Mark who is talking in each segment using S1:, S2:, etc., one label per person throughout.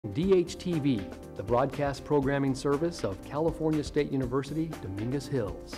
S1: DHTV, the broadcast programming service of California State University, Dominguez Hills.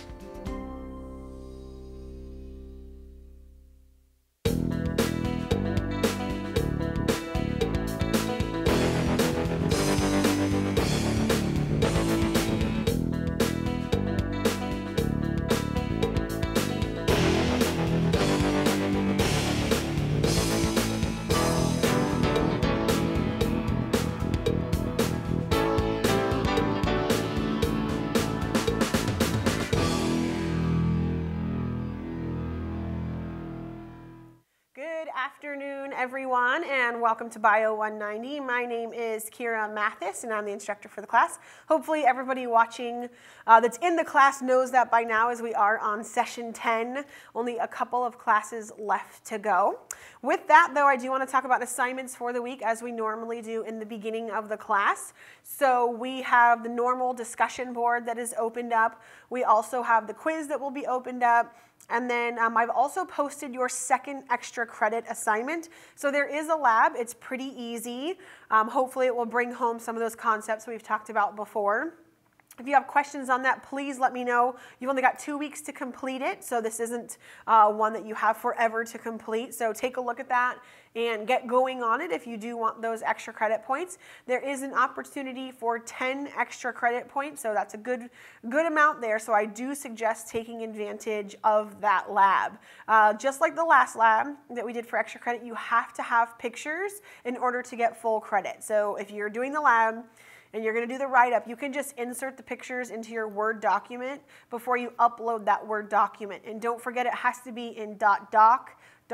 S2: Everyone, and welcome to Bio 190. My name is Kira Mathis, and I'm the instructor for the class. Hopefully everybody watching that's in the class knows that by now, as we are on session 10, only a couple of classes left to go. With that, though, I do want to talk about assignments for the week, as we normally do in the beginning of the class. So we have the normal discussion board that is opened up. We also have the quiz that will be opened up. And then I've also posted your second extra credit assignment. So there is a lab. It's pretty easy. Hopefully it will bring home some of those concepts we've talked about before. If you have questions on that, please let me know. You've only got 2 weeks to complete it, so this isn't one that you have forever to complete. So take a look at that and get going on it if you do want those extra credit points. There is an opportunity for 10 extra credit points, so that's a good amount there. So I do suggest taking advantage of that lab. Just like the last lab that we did for extra credit, you have to have pictures in order to get full credit. So if you're doing the lab, and you're going to do the write-up, you can just insert the pictures into your Word document before you upload that Word document. And don't forget, it has to be in .doc,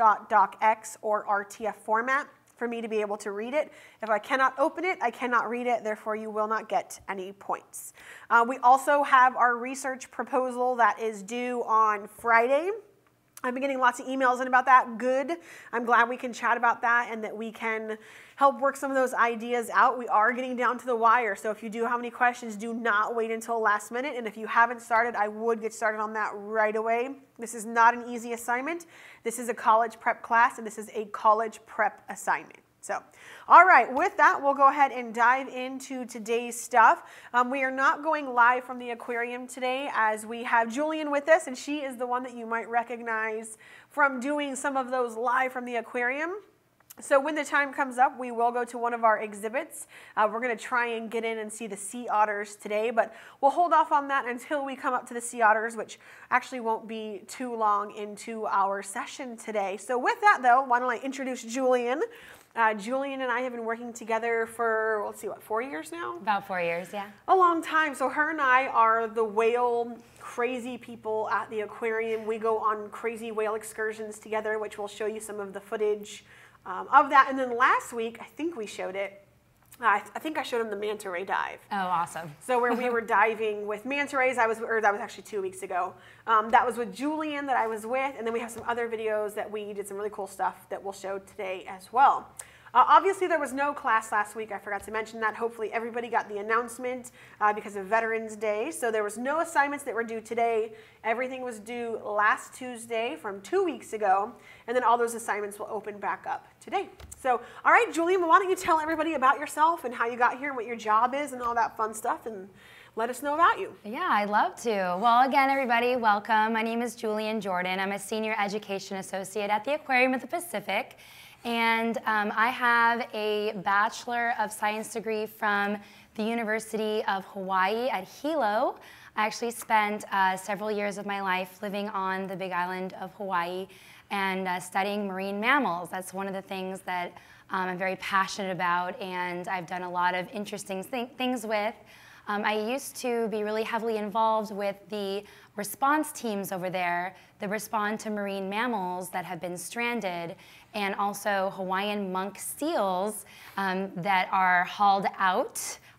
S2: .docx, or RTF format for me to be able to read it. If I cannot open it, I cannot read it, therefore you will not get any points. We also have our research proposal that is due on Friday. I've been getting lots of emails in about that. Good. I'm glad we can chat about that and that we can help work some of those ideas out. We are getting down to the wire, so if you do have any questions, do not wait until last minute. And if you haven't started, I would get started on that right away. This is not an easy assignment. This is a college prep class, and this is a college prep assignment. So, all right, with that, we'll go ahead and dive into today's stuff. We are not going live from the aquarium today, as we have Julian with us, and she is the one that you might recognize from doing some of those live from the aquarium. So when the time comes up, we will go to one of our exhibits. We're going to try and get in and see the sea otters today, but we'll hold off on that until we come up to the sea otters, which actually won't be too long into our session today. So with that, though, why don't I introduce Julian. Julian and I have been working together for, let's see, what, 4 years now?
S3: About 4 years, yeah.
S2: A long time. So her and I are the whale crazy people at the aquarium. We go on crazy whale excursions together, which we'll show you some of the footage of that. And then last week, I think we showed it. I think I showed him the manta ray dive.
S3: Oh, awesome.
S2: So where we were diving with manta rays, that was actually 2 weeks ago. That was with Julian that I was with, and then we have some other videos that we did some really cool stuff that we'll show today as well. Obviously, there was no class last week. I forgot to mention that. Hopefully, everybody got the announcement because of Veterans Day. So there was no assignments that were due today. Everything was due last Tuesday from 2 weeks ago. And then all those assignments will open back up today. So, all right, Julian, why don't you tell everybody about yourself and how you got here and what your job is and all that fun stuff, and let us know about you.
S3: Yeah, I'd love to. Well, again, everybody, welcome. My name is Julian Jordan. I'm a Senior Education Associate at the Aquarium of the Pacific. And I have a Bachelor of Science degree from the University of Hawaii at Hilo. I actually spent several years of my life living on the Big Island of Hawaii and studying marine mammals. That's one of the things that I'm very passionate about, and I've done a lot of interesting things with. I used to be really heavily involved with the response teams over there that respond to marine mammals that have been stranded, and also Hawaiian monk seals that are hauled out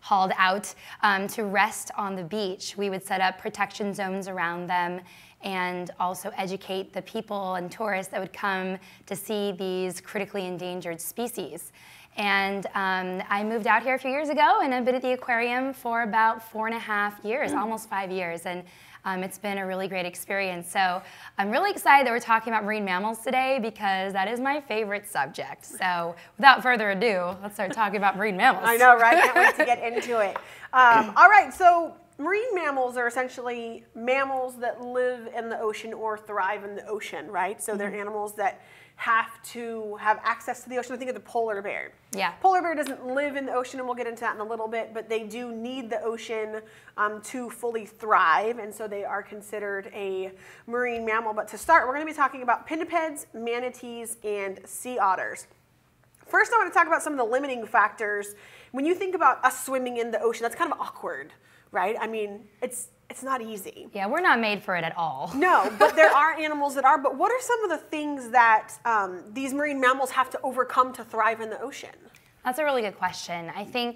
S3: to rest on the beach. We would set up protection zones around them and also educate the people and tourists that would come to see these critically endangered species. And I moved out here a few years ago, and I've been at the aquarium for about 4.5 years, almost 5 years. And it's been a really great experience. So I'm really excited that we're talking about marine mammals today because that is my favorite subject. So without further ado, let's start talking about marine mammals.
S2: I know, right? Can't wait to get into it. All right, so marine mammals are essentially mammals that live in the ocean or thrive in the ocean, right? So they're animals that have to have access to the ocean. I think of the polar bear.
S3: Yeah.
S2: Polar bear doesn't live in the ocean, and we'll get into that in a little bit, but they do need the ocean to fully thrive, and so they are considered a marine mammal. But to start, we're going to be talking about pinnipeds, manatees, and sea otters. First, I want to talk about some of the limiting factors. When you think about us swimming in the ocean, that's kind of awkward, right? I mean, it's not easy.
S3: Yeah, we're not made for it at all.
S2: No, but there are animals that are. But what are some of the things that these marine mammals have to overcome to thrive in the ocean?
S3: That's a really good question. I think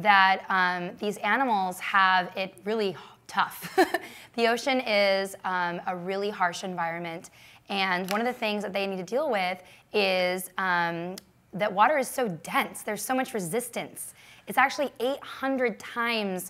S3: that these animals have it really tough. The ocean is a really harsh environment, and one of the things that they need to deal with is that water is so dense. There's so much resistance. It's actually 800 times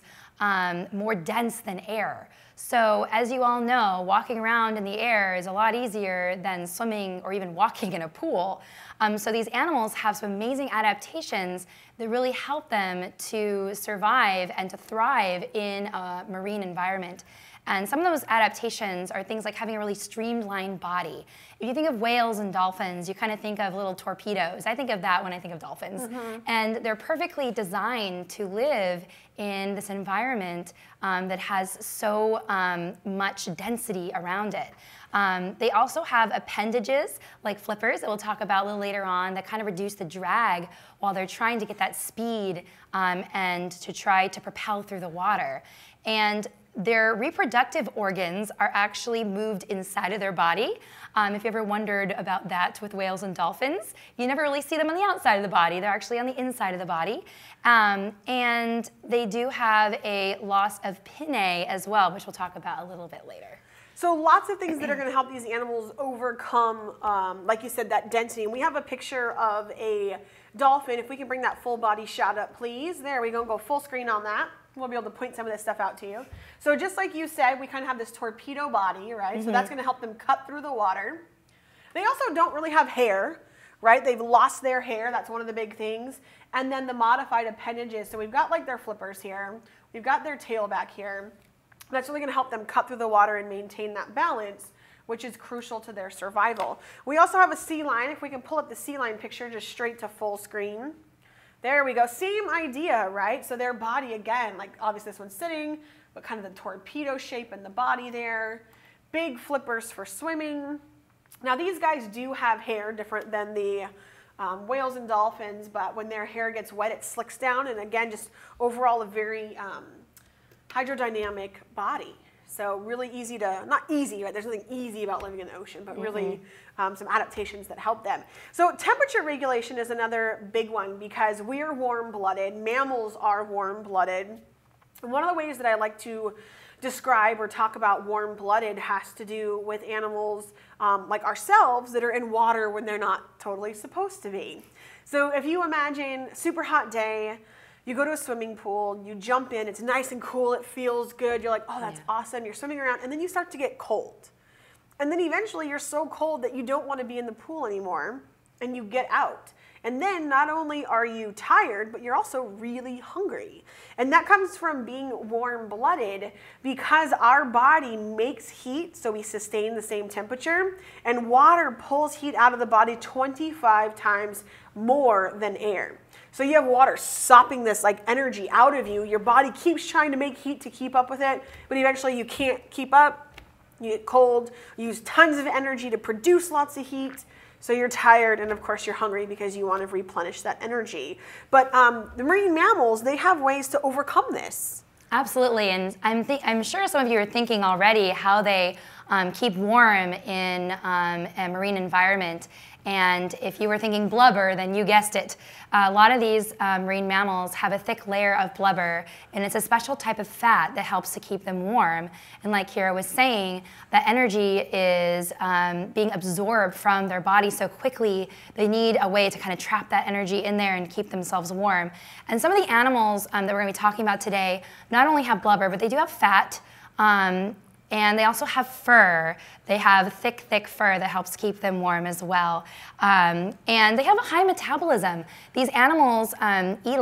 S3: more dense than air. So as you all know, walking around in the air is a lot easier than swimming or even walking in a pool. So these animals have some amazing adaptations that really help them to survive and to thrive in a marine environment. And some of those adaptations are things like having a really streamlined body. If you think of whales and dolphins, you kind of think of little torpedoes. I think of that when I think of dolphins. And they're perfectly designed to live in this environment that has so much density around it. They also have appendages like flippers that we'll talk about a little later on that kind of reduce the drag while they're trying to get that speed and to try to propel through the water. And their reproductive organs are actually moved inside of their body. If you ever wondered about that with whales and dolphins, you never really see them on the outside of the body. They're actually on the inside of the body. And they do have a loss of pinnae as well, which we'll talk about a little bit later.
S2: So lots of things that are going to help these animals overcome, like you said, that density. And we have a picture of a dolphin. If we can bring that full body shot up, please. There we go. Go full screen on that. We'll be able to point some of this stuff out to you. So just like you said, we kind of have this torpedo body, right? So that's going to help them cut through the water. They also don't really have hair, right? They've lost their hair. That's one of the big things. And then the modified appendages. So we've got like their flippers here. We've got their tail back here. That's really going to help them cut through the water and maintain that balance, which is crucial to their survival. We also have a sea lion. If we can pull up the sea lion picture just straight to full screen. There we go. Same idea, right? So their body, again, like obviously this one's sitting, but kind of the torpedo shape in the body there. Big flippers for swimming. Now these guys do have hair different than the whales and dolphins, but when their hair gets wet, it slicks down. And again, just overall a very hydrodynamic body. So really easy to, not easy, right? There's nothing easy about living in the ocean, but really some adaptations that help them. So temperature regulation is another big one because we are warm-blooded. Mammals are warm-blooded. And one of the ways that I like to describe or talk about warm-blooded has to do with animals like ourselves that are in water when they're not totally supposed to be. So if you imagine super hot day, you go to a swimming pool, you jump in, it's nice and cool, it feels good, you're like, oh, that's awesome, you're swimming around, and then you start to get cold. And then eventually you're so cold that you don't want to be in the pool anymore, and you get out. And then not only are you tired, but you're also really hungry. And that comes from being warm-blooded because our body makes heat, so we sustain the same temperature, and water pulls heat out of the body 25 times more than air. So you have water sopping this like energy out of you. Your body keeps trying to make heat to keep up with it, but eventually you can't keep up. You get cold, you use tons of energy to produce lots of heat. So you're tired, and of course you're hungry because you want to replenish that energy. But the marine mammals, they have ways to overcome this.
S3: Absolutely, and I'm sure some of you are thinking already how they keep warm in a marine environment. And if you were thinking blubber, then you guessed it. A lot of these marine mammals have a thick layer of blubber, and it's a special type of fat that helps to keep them warm. And like Kira was saying, that energy is being absorbed from their body so quickly, they need a way to kind of trap that energy in there and keep themselves warm. And some of the animals that we're going to be talking about today not only have blubber, but they do have fat. And they also have fur. They have thick, thick fur that helps keep them warm as well. And they have a high metabolism. These animals eat a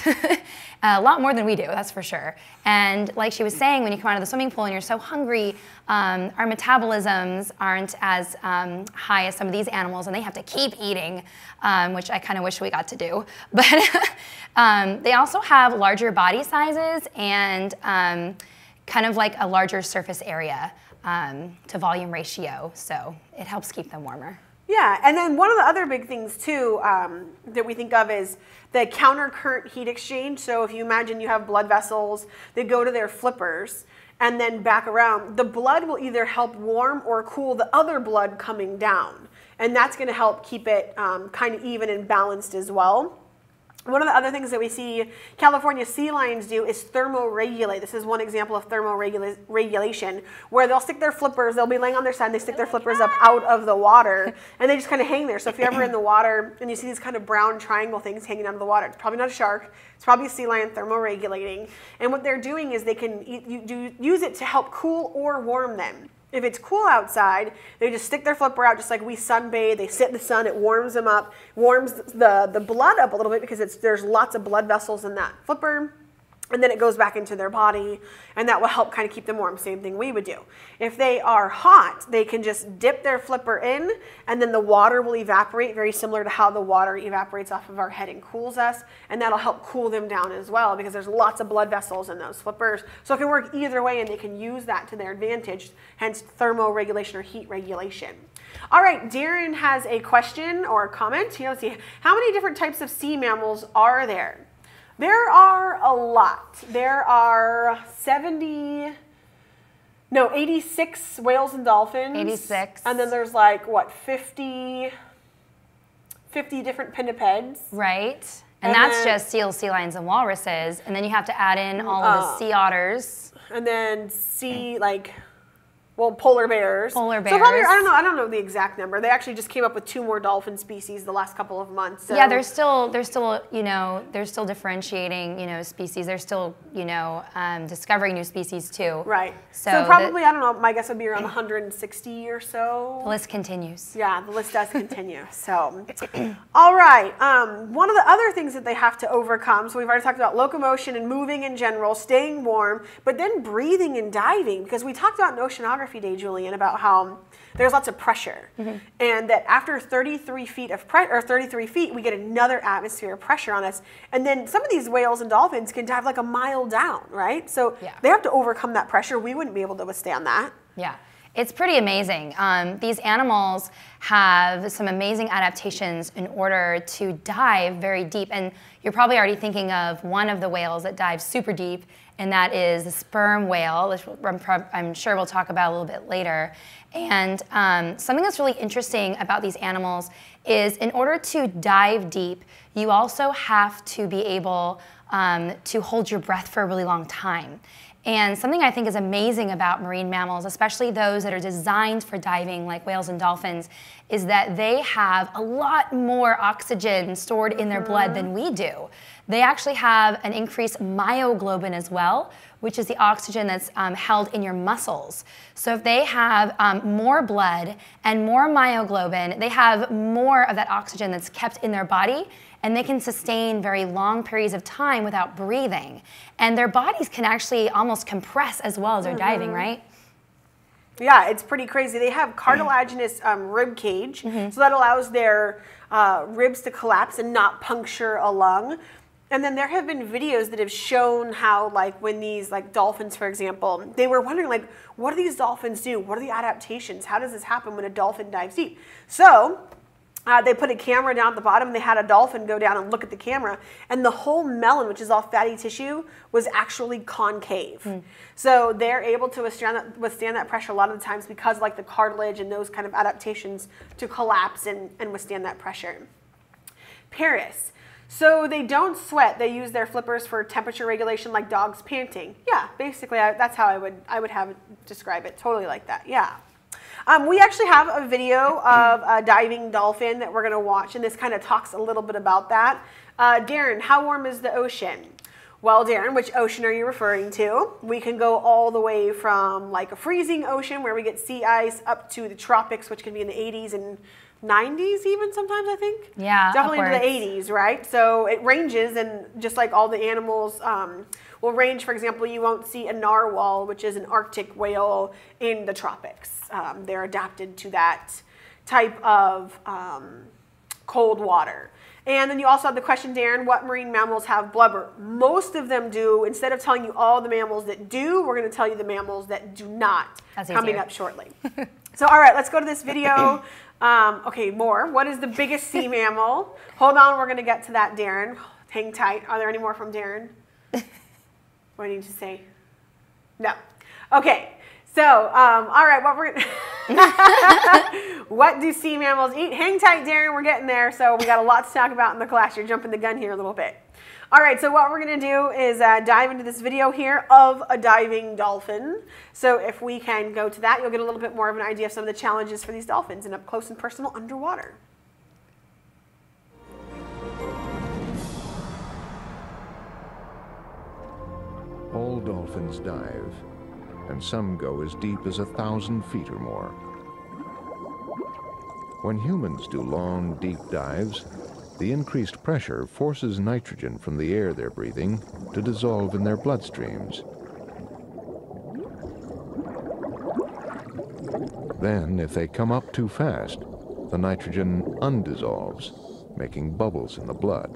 S3: lot more than we do, that's for sure. And like she was saying, when you come out of the swimming pool and you're so hungry, our metabolisms aren't as high as some of these animals, and they have to keep eating, which I kind of wish we got to do. But they also have larger body sizes and kind of like a larger surface area to volume ratio, so it helps keep them warmer.
S2: Yeah, and then one of the other big things too that we think of is the countercurrent heat exchange. So if you imagine you have blood vessels that go to their flippers and then back around, the blood will either help warm or cool the other blood coming down. And that's going to help keep it kind of even and balanced as well. One of the other things that we see California sea lions do is thermoregulate. This is one example of thermoregulation, where they'll stick their flippers, they'll be laying on their side, and they stick their flippers up out of the water, and they just kind of hang there. So if you're ever in the water and you see these kind of brown triangle things hanging out of the water, it's probably not a shark, it's probably a sea lion thermoregulating. And what they're doing is they can use it to help cool or warm them. If it's cool outside, they just stick their flipper out just like we sunbathe. They sit in the sun, it warms them up, warms the blood up a little bit because there's lots of blood vessels in that flipper. And then it goes back into their body, and that will help kind of keep them warm. Same thing we would do. If they are hot, they can just dip their flipper in, and then the water will evaporate, very similar to how the water evaporates off of our head and cools us, and that'll help cool them down as well because there's lots of blood vessels in those flippers. So it can work either way, and they can use that to their advantage, hence thermoregulation or heat regulation. All right, Darren has a question or a comment. Here, let's see. How many different types of sea mammals are there? There are a lot. There are 86 whales and dolphins.
S3: 86.
S2: And then there's like, what, 50 different pinnipeds.
S3: Right. And that's just seals, sea lions, and walruses. And then you have to add in all of the sea otters.
S2: And then polar bears.
S3: Polar bears.
S2: So probably, I don't know the exact number. They actually just came up with 2 more dolphin species the last couple of months. So.
S3: Yeah, they're still differentiating, species. They're still, discovering new species too.
S2: Right. So probably, I don't know, my guess would be around 160 or so.
S3: The list continues.
S2: Yeah, the list does continue. So, all right. One of the other things that they have to overcome, so we've already talked about locomotion and moving in general, staying warm, but then breathing and diving, because we talked about in Oceanography Day, Julian, about how there's lots of pressure, and that after 33 feet of 33 feet, we get another atmosphere of pressure on us, and then some of these whales and dolphins can dive like a mile down, right? So they have to overcome that pressure. We wouldn't be able to withstand that. Yeah.
S3: It's pretty amazing. These animals have some amazing adaptations in order to dive very deep. And you're probably already thinking of one of the whales that dives super deep, and that is the sperm whale, which I'm sure we'll talk about a little bit later. And something that's really interesting about these animals is in order to dive deep, you also have to be able to hold your breath for a really long time. And something I think is amazing about marine mammals, especially those that are designed for diving like whales and dolphins, is that they have a lot more oxygen stored in their blood than we do. They actually have an increased myoglobin as well, which is the oxygen that's held in your muscles. So if they have more blood and more myoglobin, they have more of that oxygen that's kept in their body, and they can sustain very long periods of time without breathing. And their bodies can actually almost compress as well as they're diving, right?
S2: Yeah, it's pretty crazy. They have cartilaginous rib cage, so that allows their ribs to collapse and not puncture a lung. And then there have been videos that have shown how, like, when these, like, dolphins, for example, they were wondering, like, what do these dolphins do? What are the adaptations? How does this happen when a dolphin dives deep? So They put a camera down at the bottom, and they had a dolphin go down and look at the camera, and the whole melon, which is all fatty tissue, was actually concave. So they're able to withstand that pressure a lot of the times because like the cartilage and those kind of adaptations to collapse and withstand that pressure. Paris. So they don't sweat. They use their flippers for temperature regulation, like dogs panting. Yeah, basically that's how I would have it describe it. Totally like that. Yeah. We actually have a video of a diving dolphin that we're going to watch, and this kind of talks a little bit about that. Darren, how warm is the ocean? Well, Darren, which ocean are you referring to? We can go all the way from like a freezing ocean where we get sea ice up to the tropics, which can be in the 80s and 90s even sometimes, I think.
S3: Yeah,
S2: definitely
S3: upwards.
S2: into the 80s, right? So it ranges, and just like all the animals will range. For example, you won't see a narwhal, which is an Arctic whale, in the tropics. They're adapted to that type of cold water. And then you also have the question, Darren, what marine mammals have blubber? Most of them do. Instead of telling you all the mammals that do, we're going to tell you the mammals that do not.
S3: That's
S2: coming
S3: easier.
S2: up shortly. So, all right, let's go to this video. Okay, more. What is the biggest sea mammal? Hold on, we're going to get to that, Darren. Hang tight. Are there any more from Darren? What do you need to say? No. Okay. So, all right, what do sea mammals eat? Hang tight, Darren, we're getting there. So we got a lot to talk about in the class. You're jumping the gun here a little bit. All right, so what we're going to do is dive into this video here of a diving dolphin. So if we can go to that, you'll get a little bit more of an idea of some of the challenges for these dolphins and up close and personal underwater.
S4: All dolphins dive, and some go as deep as 1,000 feet or more. When humans do long, deep dives, the increased pressure forces nitrogen from the air they're breathing to dissolve in their bloodstreams. Then, if they come up too fast, the nitrogen undissolves, making bubbles in the blood.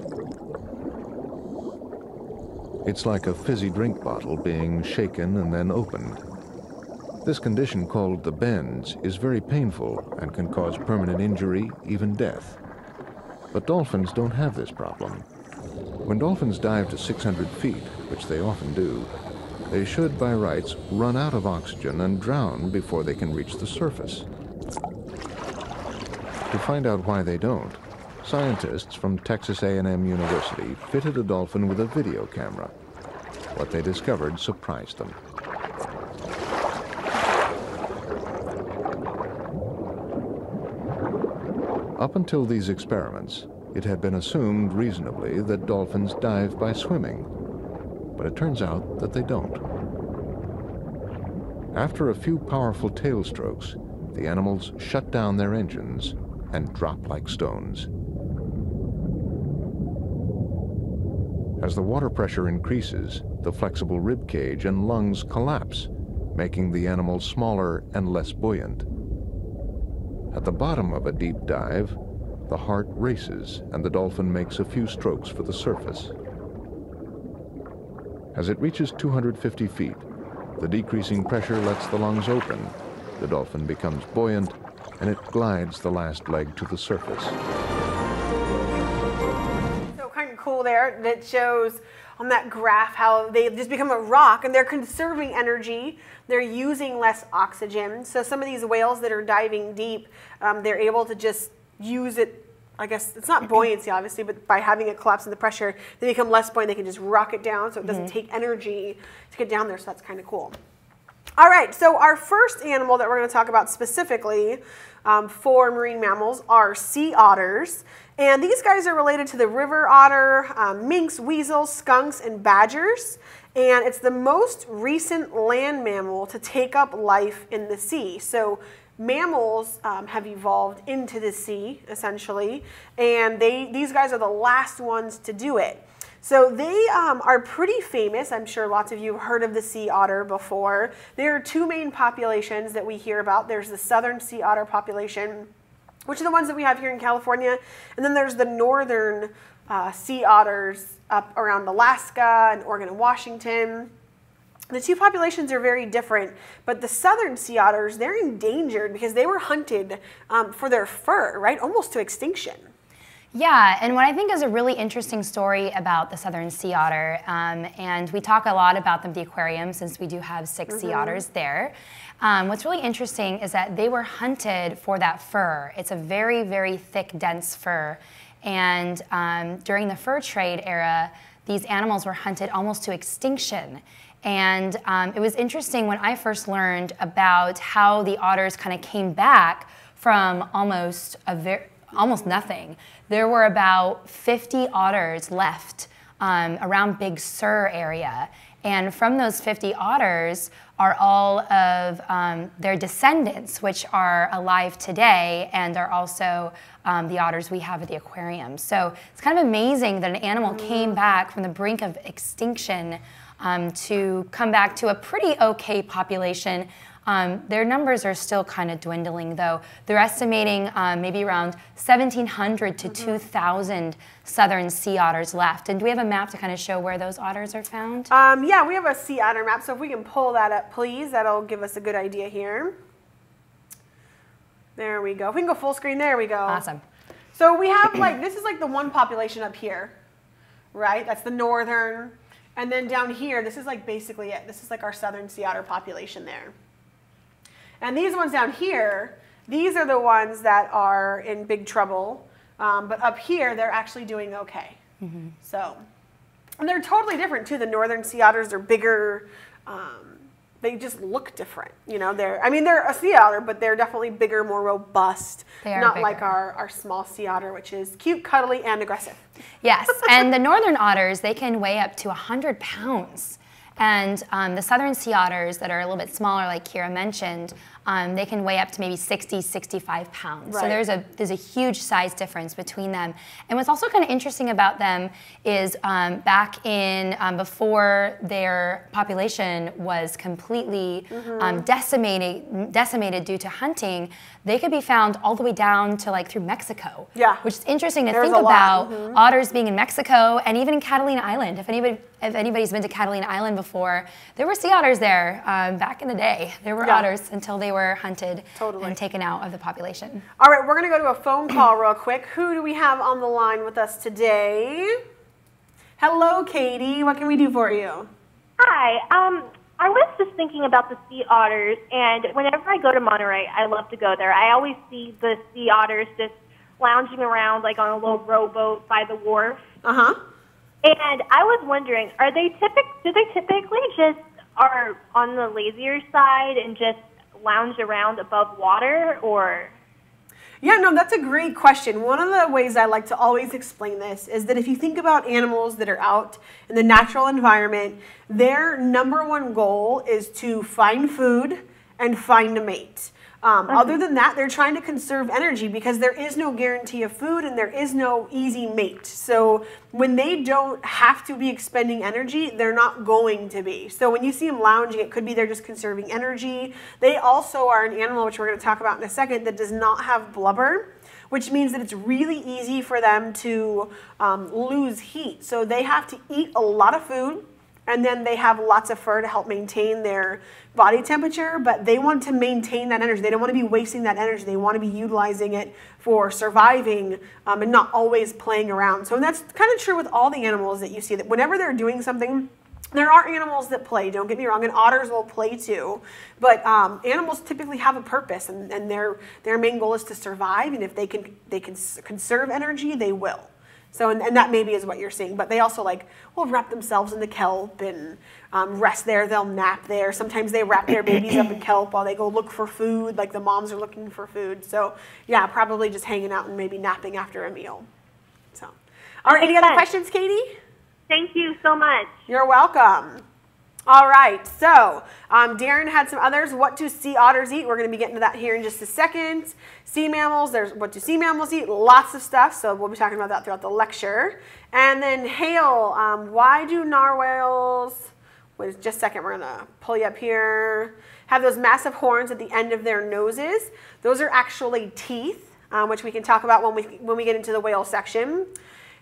S4: It's like a fizzy drink bottle being shaken and then opened. This condition, called the bends, is very painful and can cause permanent injury, even death. But dolphins don't have this problem. When dolphins dive to 600 feet, which they often do, they should, by rights, run out of oxygen and drown before they can reach the surface. To find out why they don't, scientists from Texas A&M University fitted a dolphin with a video camera. What they discovered surprised them. Up until these experiments, it had been assumed reasonably that dolphins dive by swimming, but it turns out that they don't. After a few powerful tail strokes, the animals shut down their engines and drop like stones. As the water pressure increases, the flexible rib cage and lungs collapse, making the animal smaller and less buoyant. At the bottom of a deep dive, the heart races and the dolphin makes a few strokes for the surface. As it reaches 250 feet, the decreasing pressure lets the lungs open, the dolphin becomes buoyant, and it glides the last leg to the surface.
S2: So kind of cool there that shows on that graph how they just become a rock and they're conserving energy. They're using less oxygen. So some of these whales that are diving deep, they're able to just use it. I guess it's not buoyancy, obviously, but by having it collapse in the pressure, they become less buoyant. They can just rock it down so it doesn't take energy to get down there. So that's kind of cool. All right, so our first animal that we're going to talk about specifically for marine mammals are sea otters. And these guys are related to the river otter, minks, weasels, skunks, and badgers. And it's the most recent land mammal to take up life in the sea. So mammals have evolved into the sea, essentially, and these guys are the last ones to do it. So they are pretty famous. I'm sure lots of you have heard of the sea otter before. There are two main populations that we hear about. There's the southern sea otter population, which are the ones that we have here in California, and then there's the northern sea otters up around Alaska and Oregon and Washington. The two populations are very different, but the southern sea otters, they're endangered because they were hunted for their fur, right? Almost to extinction.
S3: Yeah, and what I think is a really interesting story about the southern sea otter, and we talk a lot about them at the aquarium since we do have 6 sea otters there. What's really interesting is that they were hunted for that fur. It's a very, very thick, dense fur, and during the fur trade era, these animals were hunted almost to extinction. And it was interesting when I first learned about how the otters kind of came back from almost nothing. There were about 50 otters left around Big Sur area. And from those 50 otters are all of their descendants, which are alive today and are also the otters we have at the aquarium. So it's kind of amazing that an animal came back from the brink of extinction to come back to a pretty okay population. Their numbers are still kind of dwindling, though. They're estimating maybe around 1,700 to 2,000 southern sea otters left. And do we have a map to kind of show where those otters are found?
S2: Yeah, we have a sea otter map, so if we can pull that up, please, that'll give us a good idea here. There we go. If we can go full screen, there we go.
S3: Awesome.
S2: So we have this is like the one population up here, right? That's the northern. And then down here, this is like basically it. This is like our southern sea otter population there. And these ones down here, these are the ones that are in big trouble. But up here, they're actually doing okay. So, and they're totally different too. The northern sea otters are bigger. They just look different. You know, they're a sea otter, but they're definitely bigger, more robust.
S3: They are
S2: not
S3: bigger.
S2: like our small sea otter, which is cute, cuddly, and aggressive.
S3: Yes, and the northern otters, they can weigh up to 100 pounds. And the southern sea otters that are a little bit smaller, like Kira mentioned, they can weigh up to maybe 60, 65 pounds.
S2: Right.
S3: So there's a huge size difference between them. And what's also kind of interesting about them is back in, before their population was completely decimated due to hunting, they could be found all the way down to through Mexico.
S2: Yeah.
S3: Which is interesting to
S2: There's
S3: think
S2: a lot.
S3: about otters being in Mexico and even in Catalina Island. If anybody's been to Catalina Island before, there were sea otters there back in the day. There were otters until they were hunted and taken out of the population.
S2: All right, we're going to go to a phone call real quick. Who do we have on the line with us today? Hello, Katie. What can we do for you?
S5: Hi. I was just thinking about the sea otters, and whenever I go to Monterey, I love to go there. I always see the sea otters just lounging around on a little rowboat by the wharf.
S2: Uh-huh.
S5: And I was wondering, do they typically just are on the lazier side and just lounge around above water, or?
S2: Yeah, no, that's a great question. One of the ways I like to always explain this is that if you think about animals that are out in the natural environment, their number one goal is to find food and find a mate. Other than that, they're trying to conserve energy because there is no guarantee of food and there is no easy mate. So when they don't have to be expending energy, they're not going to be. So when you see them lounging, it could be they're just conserving energy. They also are an animal, which we're going to talk about in a second, that does not have blubber, which means that it's really easy for them to lose heat. So they have to eat a lot of food, and then they have lots of fur to help maintain their body temperature, but they want to maintain that energy. They don't want to be wasting that energy. They want to be utilizing it for surviving and not always playing around. So that's kind of true with all the animals that you see, that whenever they're doing something, there are animals that play, don't get me wrong, and otters will play too, but animals typically have a purpose, and their main goal is to survive, and if they can conserve energy, they will. So, and that maybe is what you're seeing. But they also will wrap themselves in the kelp and rest there. They'll nap there. Sometimes they wrap their babies up in kelp while they go look for food, like the moms are looking for food. So yeah, probably just hanging out and maybe napping after a meal. So, all right, any other questions, Katie?
S5: Thank you so much.
S2: You're welcome. All right, so Darren had some others. What do sea otters eat? We're going to be getting to that here in just a second. Sea mammals, what do sea mammals eat? Lots of stuff, so we'll be talking about that throughout the lecture. And then Hale, why do narwhals, wait just a second, we're going to pull you up here, have those massive horns at the end of their noses? Those are actually teeth, which we can talk about when we get into the whale section.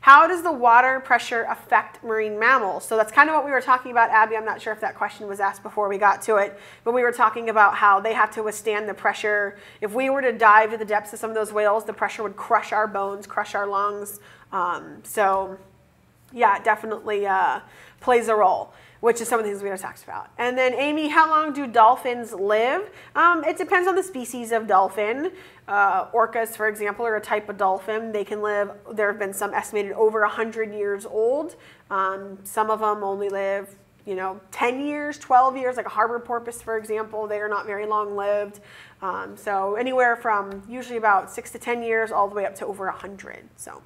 S2: How does the water pressure affect marine mammals? So that's kind of what we were talking about, Abby. I'm not sure if that question was asked before we got to it, but we were talking about how they have to withstand the pressure. If we were to dive to the depths of some of those whales, the pressure would crush our bones, crush our lungs. So yeah, it definitely plays a role, which is some of the things we just talked about. And then Amy, how long do dolphins live? It depends on the species of dolphin. Orcas, for example, are a type of dolphin. They can live, there have been some estimated over 100 years old. Some of them only live, 10 years, 12 years, like a harbor porpoise, for example. They are not very long lived. So anywhere from usually about 6 to 10 years all the way up to over 100. So.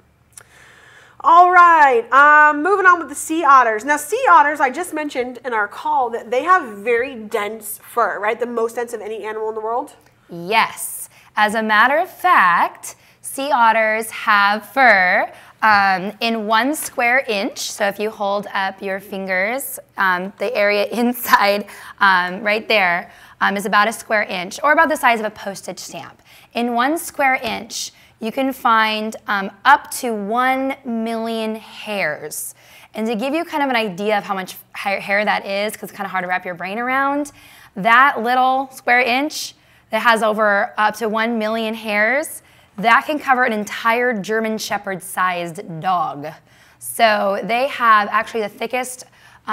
S2: All right, moving on with the sea otters. Now, sea otters, I just mentioned in our call that they have very dense fur, right? The most dense of any animal in the world?
S3: Yes. As a matter of fact, sea otters have fur in 1 square inch. So if you hold up your fingers, the area inside right there is about a square inch, or about the size of a postage stamp. In 1 square inch, you can find up to 1 million hairs. And to give you kind of an idea of how much hair that is, because it's kind of hard to wrap your brain around, that little square inch that has up to 1 million hairs, that can cover an entire German Shepherd-sized dog. So they have actually the thickest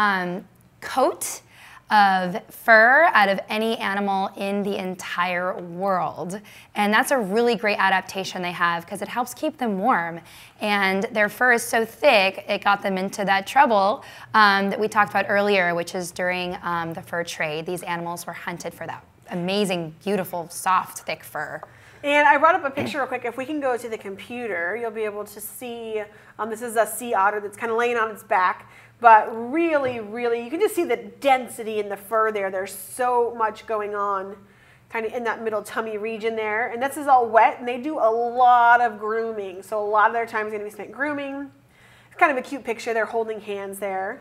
S3: coat of fur out of any animal in the entire world. And that's a really great adaptation they have because it helps keep them warm. And their fur is so thick, it got them into that trouble that we talked about earlier, which is during the fur trade. These animals were hunted for that amazing, beautiful, soft, thick fur.
S2: And I brought up a picture real quick. If we can go to the computer, you'll be able to see, this is a sea otter that's kind of laying on its back. But really, really, you can just see the density in the fur there. There's so much going on kind of in that middle tummy region there. And this is all wet, and they do a lot of grooming. So a lot of their time is going to be spent grooming. It's kind of a cute picture. They're holding hands there.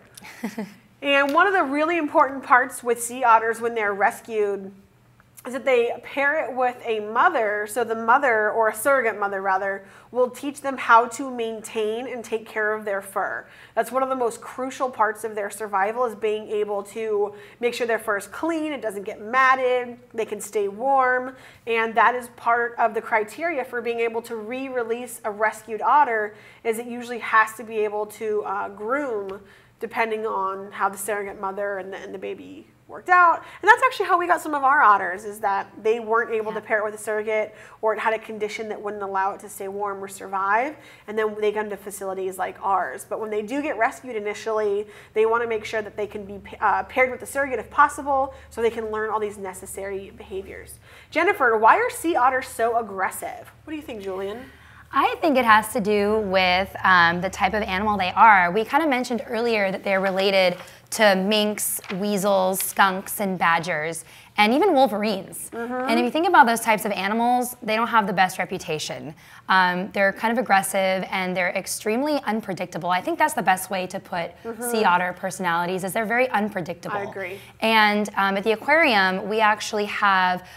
S2: And one of the really important parts with sea otters when they're rescued is that they pair it with a mother. So the mother, or a surrogate mother rather, will teach them how to maintain and take care of their fur. That's one of the most crucial parts of their survival, is being able to make sure their fur is clean, it doesn't get matted, they can stay warm, and that is part of the criteria for being able to re-release a rescued otter, is it usually has to be able to groom depending on how the surrogate mother and the baby worked out. And that's actually how we got some of our otters, is that they weren't able to pair it with a surrogate, or it had a condition that wouldn't allow it to stay warm or survive, and then they got into facilities like ours. But when they do get rescued initially, they want to make sure that they can be paired with the surrogate if possible, so they can learn all these necessary behaviors. Jennifer, why are sea otters so aggressive? What do you think, Julian?
S3: I think it has to do with the type of animal they are. We kind of mentioned earlier that they're related to minks, weasels, skunks, and badgers, and even wolverines. And if you think about those types of animals, they don't have the best reputation. They're kind of aggressive, and they're extremely unpredictable. I think that's the best way to put sea otter personalities, is they're very unpredictable.
S2: I agree.
S3: And at the aquarium, we actually have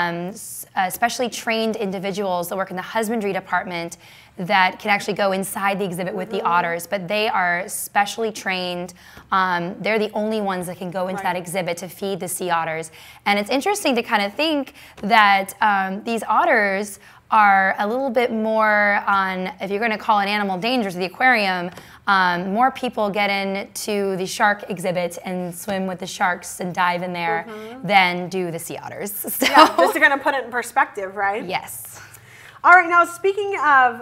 S3: specially trained individuals that work in the husbandry department that can actually go inside the exhibit with the otters, but they are specially trained. They're the only ones that can go into that exhibit to feed the sea otters. And it's interesting to kind of think that these otters are a little bit more on, if you're going to call an animal dangerous at the aquarium, more people get into the shark exhibit and swim with the sharks and dive in there than do the sea otters. So,
S2: yeah, just to kind of put it in perspective, right?
S3: Yes.
S2: All right, now speaking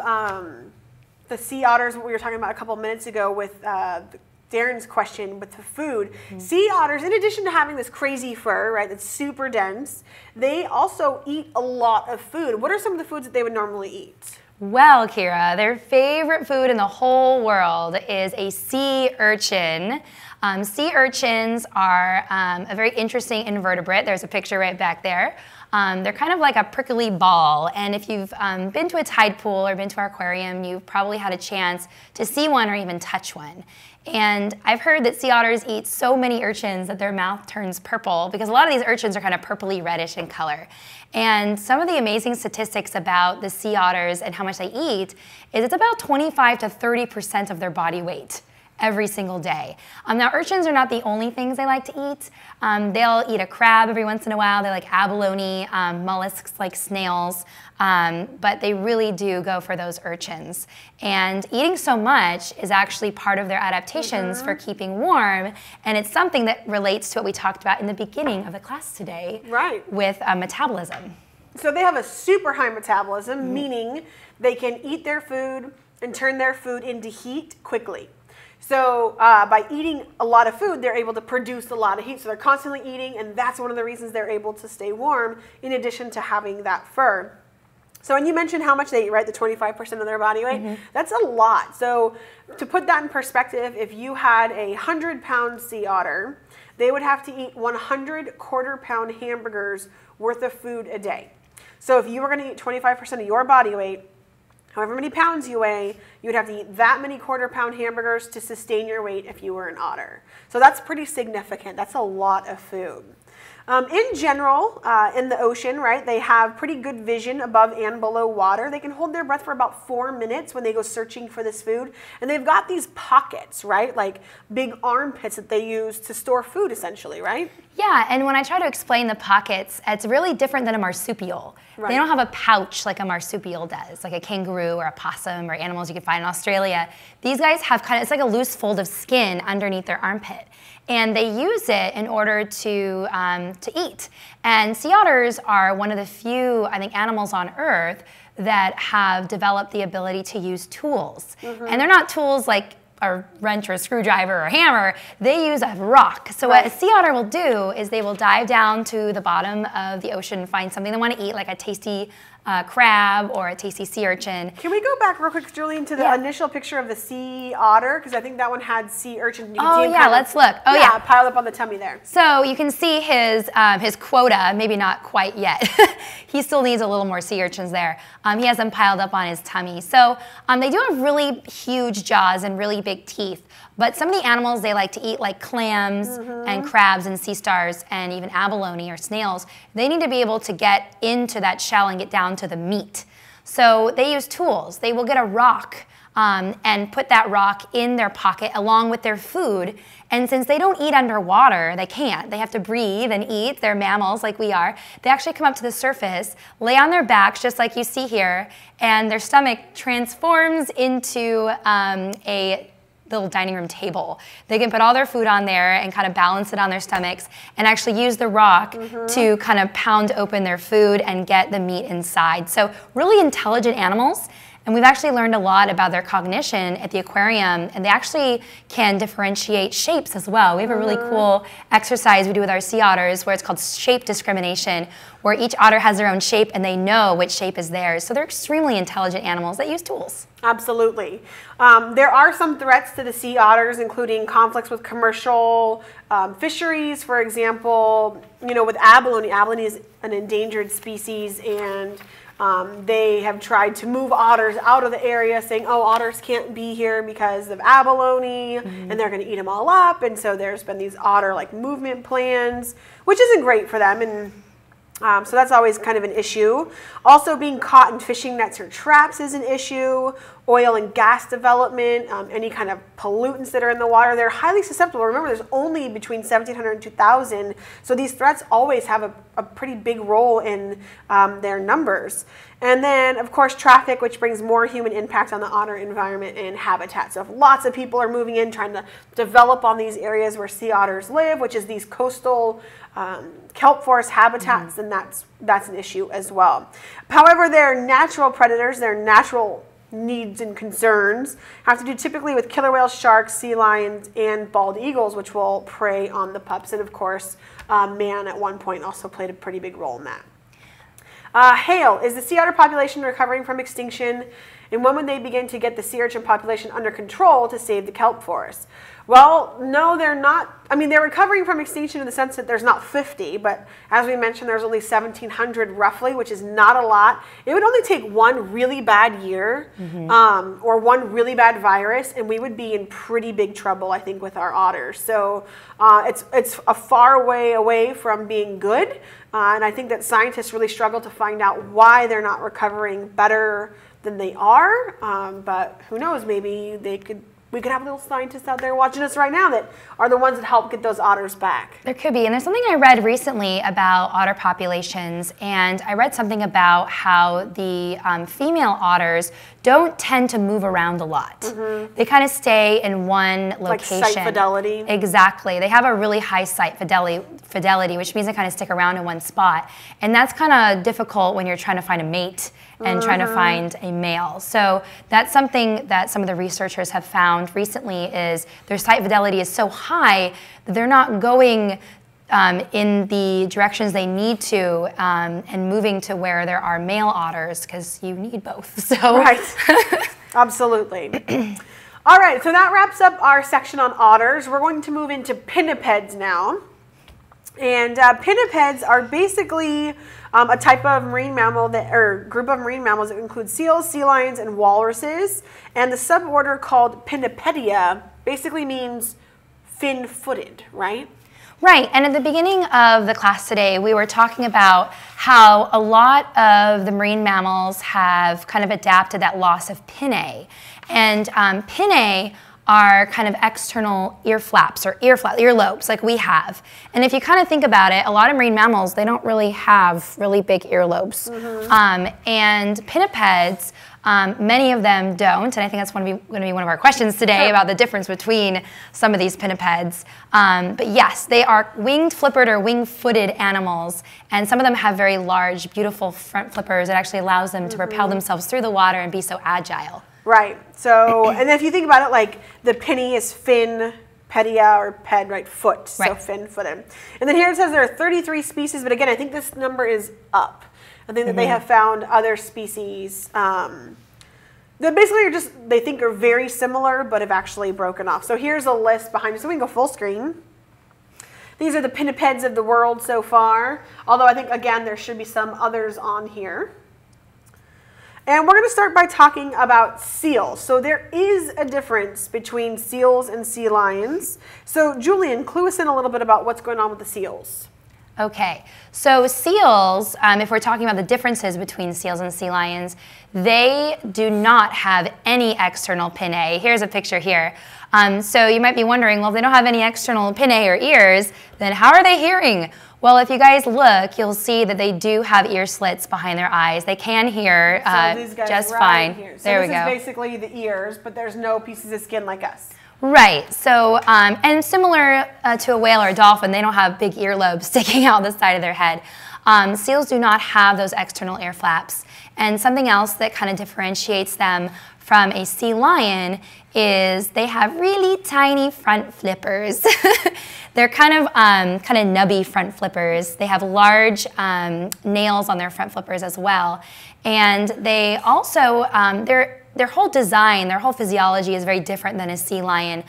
S2: of the sea otters, what we were talking about a couple minutes ago with Darren's question with the food, sea otters, in addition to having this crazy fur, right, that's super dense, they also eat a lot of food. What are some of the foods that they would normally eat?
S3: Well, Kira, their favorite food in the whole world is a sea urchin. Sea urchins are a very interesting invertebrate. There's a picture right back there. They're kind of like a prickly ball, and if you've been to a tide pool or been to our aquarium, you've probably had a chance to see one or even touch one. And I've heard that sea otters eat so many urchins that their mouth turns purple, because a lot of these urchins are kind of purpley reddish in color. And some of the amazing statistics about the sea otters and how much they eat is it's about 25 to 30% of their body weight every single day. Now, urchins are not the only things they like to eat. They'll eat a crab every once in a while. They like abalone, mollusks like snails, but they really do go for those urchins. And eating so much is actually part of their adaptations for keeping warm, and it's something that relates to what we talked about in the beginning of the class today, with metabolism.
S2: So they have a super high metabolism, meaning they can eat their food and turn their food into heat quickly. So by eating a lot of food, they're able to produce a lot of heat. So they're constantly eating, and that's one of the reasons they're able to stay warm, in addition to having that fur. So when you mentioned how much they eat, right, the 25% of their body weight, that's a lot. So to put that in perspective, if you had a 100-pound sea otter, they would have to eat 100 quarter-pound hamburgers worth of food a day. So if you were going to eat 25% of your body weight, however many pounds you weigh, you would have to eat that many quarter-pound hamburgers to sustain your weight if you were an otter. So that's pretty significant. That's a lot of food. In general, in the ocean, right, they have pretty good vision above and below water. They can hold their breath for about 4 minutes when they go searching for this food. And they've got these pockets, right, like big armpits that they use to store food, essentially, right?
S3: Yeah, and when I try to explain the pockets, it's really different than a marsupial. They don't have a pouch like a marsupial does, like a kangaroo or a possum or animals you can find in Australia. These guys have it's like a loose fold of skin underneath their armpit. And they use it in order to eat. And sea otters are one of the few, I think, animals on Earth that have developed the ability to use tools. And they're not tools like a wrench or a screwdriver or a hammer. They use a rock. So what a sea otter will do is they will dive down to the bottom of the ocean and find something they want to eat, like a tasty crab or a tasty sea urchin.
S2: Can we go back real quick, Julian, to the initial picture of the sea otter? Because I think that one had sea urchin. You can see him
S3: let's look.
S2: Piled up on the tummy there.
S3: So you can see his quota, maybe not quite yet. He still needs a little more sea urchins there. He has them piled up on his tummy. So they do have really huge jaws and really big teeth. But some of the animals they like to eat, like clams and crabs and sea stars and even abalone or snails, they need to be able to get into that shell and get down to the meat. So they use tools. They will get a rock and put that rock in their pocket along with their food. And since they don't eat underwater, they can't. They have to breathe and eat. They're mammals like we are. They actually come up to the surface, lay on their backs just like you see here, and their stomach transforms into a little dining room table. They can put all their food on there and kind of balance it on their stomachs and actually use the rock to kind of pound open their food and get the meat inside. So really intelligent animals. And we've actually learned a lot about their cognition at the aquarium, and they actually can differentiate shapes as well. We have a really cool exercise we do with our sea otters where it's called shape discrimination, where each otter has their own shape and they know which shape is theirs. So they're extremely intelligent animals that use tools.
S2: Absolutely. There are some threats to the sea otters, including conflicts with commercial fisheries. For example, with abalone. Abalone is an endangered species, and they have tried to move otters out of the area, saying, oh, otters can't be here because of abalone, and they're going to eat them all up. And so there's been these otter-like movement plans, which isn't great for them. And so that's always kind of an issue. Also, being caught in fishing nets or traps is an issue. Oil and gas development, any kind of pollutants that are in the water, they're highly susceptible. Remember, there's only between 1,700 and 2,000, so these threats always have a pretty big role in their numbers. And then, of course, traffic, which brings more human impact on the otter environment and habitat. So if lots of people are moving in, trying to develop on these areas where sea otters live, which is these coastal kelp forest habitats, then that's an issue as well. However, they're natural predators, they're natural needs and concerns have to do typically with killer whales, sharks, sea lions, and bald eagles, which will prey on the pups. And of course, man at one point also played a pretty big role in that. Hail. Is the sea otter population recovering from extinction? And when would they begin to get the sea urchin population under control to save the kelp forests? Well, no, they're not. I mean, they're recovering from extinction in the sense that there's not 50, but as we mentioned, there's only 1,700 roughly, which is not a lot. It would only take one really bad year or one really bad virus, and we would be in pretty big trouble, I think, with our otters. So it's a far way away from being good, and I think that scientists really struggle to find out why they're not recovering better than they are, but who knows, maybe we could have little scientists out there watching us right now that are the ones that help get those otters back.
S3: There could be, and there's something I read recently about otter populations, and I read something about how the female otters don't tend to move around a lot. They kind of stay in one location.
S2: Like site fidelity.
S3: Exactly. They have a really high site fidelity, which means they kind of stick around in one spot, and that's kind of difficult when you're trying to find a mate and trying to find a male. So that's something that some of the researchers have found recently is their site fidelity is so high that they're not going in the directions they need to and moving to where there are male otters, because you need both. So.
S2: Right, absolutely. All right, so that wraps up our section on otters. We're going to move into pinnipeds now. And pinnipeds are basically a type of marine mammal or group of marine mammals that include seals, sea lions, and walruses. And the suborder called Pinnipedia basically means fin-footed, right?
S3: Right, and at the beginning of the class today, we were talking about how a lot of the marine mammals have kind of adapted that loss of pinnae. And pinnae are kind of external ear flaps or earlobes like we have. And if you kind of think about it, a lot of marine mammals, they don't really have really big earlobes. And pinnipeds, many of them don't, and I think that's going to be one of our questions today about the difference between some of these pinnipeds. But yes, they are winged flippered or wing-footed animals, and some of them have very large, beautiful front flippers that actually allows them to propel themselves through the water and be so agile.
S2: Right. So, and if you think about it, like the pinny is fin, pedia, or ped, right, foot, so fin-footed. And then here it says there are 33 species, but again, I think this number is up. I think that they have found other species that basically are just, they think are very similar, but have actually broken off. So here's a list behind us. So we can go full screen. These are the pinnipeds of the world so far, although I think, again, there should be some others on here. And we're going to start by talking about seals. So there is a difference between seals and sea lions. So Julian, clue us in a little bit about what's going on with the seals.
S3: Okay, so seals, if we're talking about the differences between seals and sea lions, they do not have any external pinnae. Here's a picture here. So you might be wondering, well, if they don't have any external pinnae or ears, then how are they hearing? Well, if you guys look, you'll see that they do have ear slits behind their eyes. They can hear just fine.
S2: Here. So
S3: there we go.
S2: This is basically the ears, but there's no pieces of skin like us.
S3: Right, so, and similar to a whale or a dolphin, they don't have big earlobes sticking out the side of their head. Seals do not have those external ear flaps. And something else that kind of differentiates them from a sea lion is they have really tiny front flippers. They're kind of nubby front flippers. They have large nails on their front flippers as well. And they also, their whole design, their whole physiology is very different than a sea lion.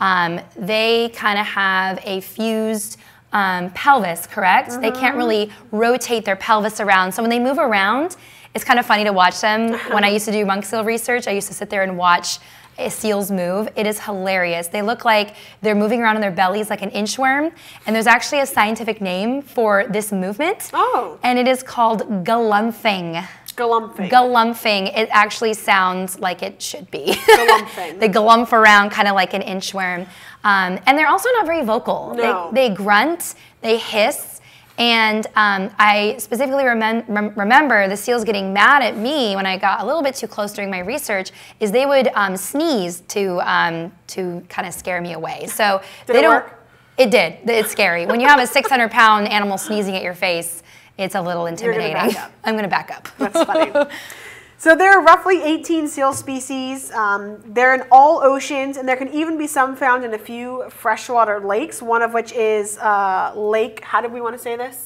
S3: They kind of have a fused pelvis, correct? They can't really rotate their pelvis around. So when they move around, it's kind of funny to watch them. When I used to do monk seal research, I used to sit there and watch seals move. It is hilarious. They look like they're moving around on their bellies like an inchworm. And there's actually a scientific name for this movement.
S2: Oh.
S3: And it is called galumphing.
S2: Galumphing.
S3: Galumphing. It actually sounds like it should be.
S2: Galumphing.
S3: They galumph around kind of like an inchworm. And they're also not very vocal.
S2: No.
S3: They grunt, they hiss. And I specifically remember the seals getting mad at me when I got a little bit too close during my research, is they would sneeze to kind of scare me away. So
S2: Did it work?
S3: It did. It's scary. When you have a 600-pound animal sneezing at your face, it's a little intimidating.
S2: You're gonna back up.
S3: I'm going to back up.
S2: That's funny. So there are roughly 18 seal species. They're in all oceans, and there can even be some found in a few freshwater lakes, one of which is Lake, how do we want to say this?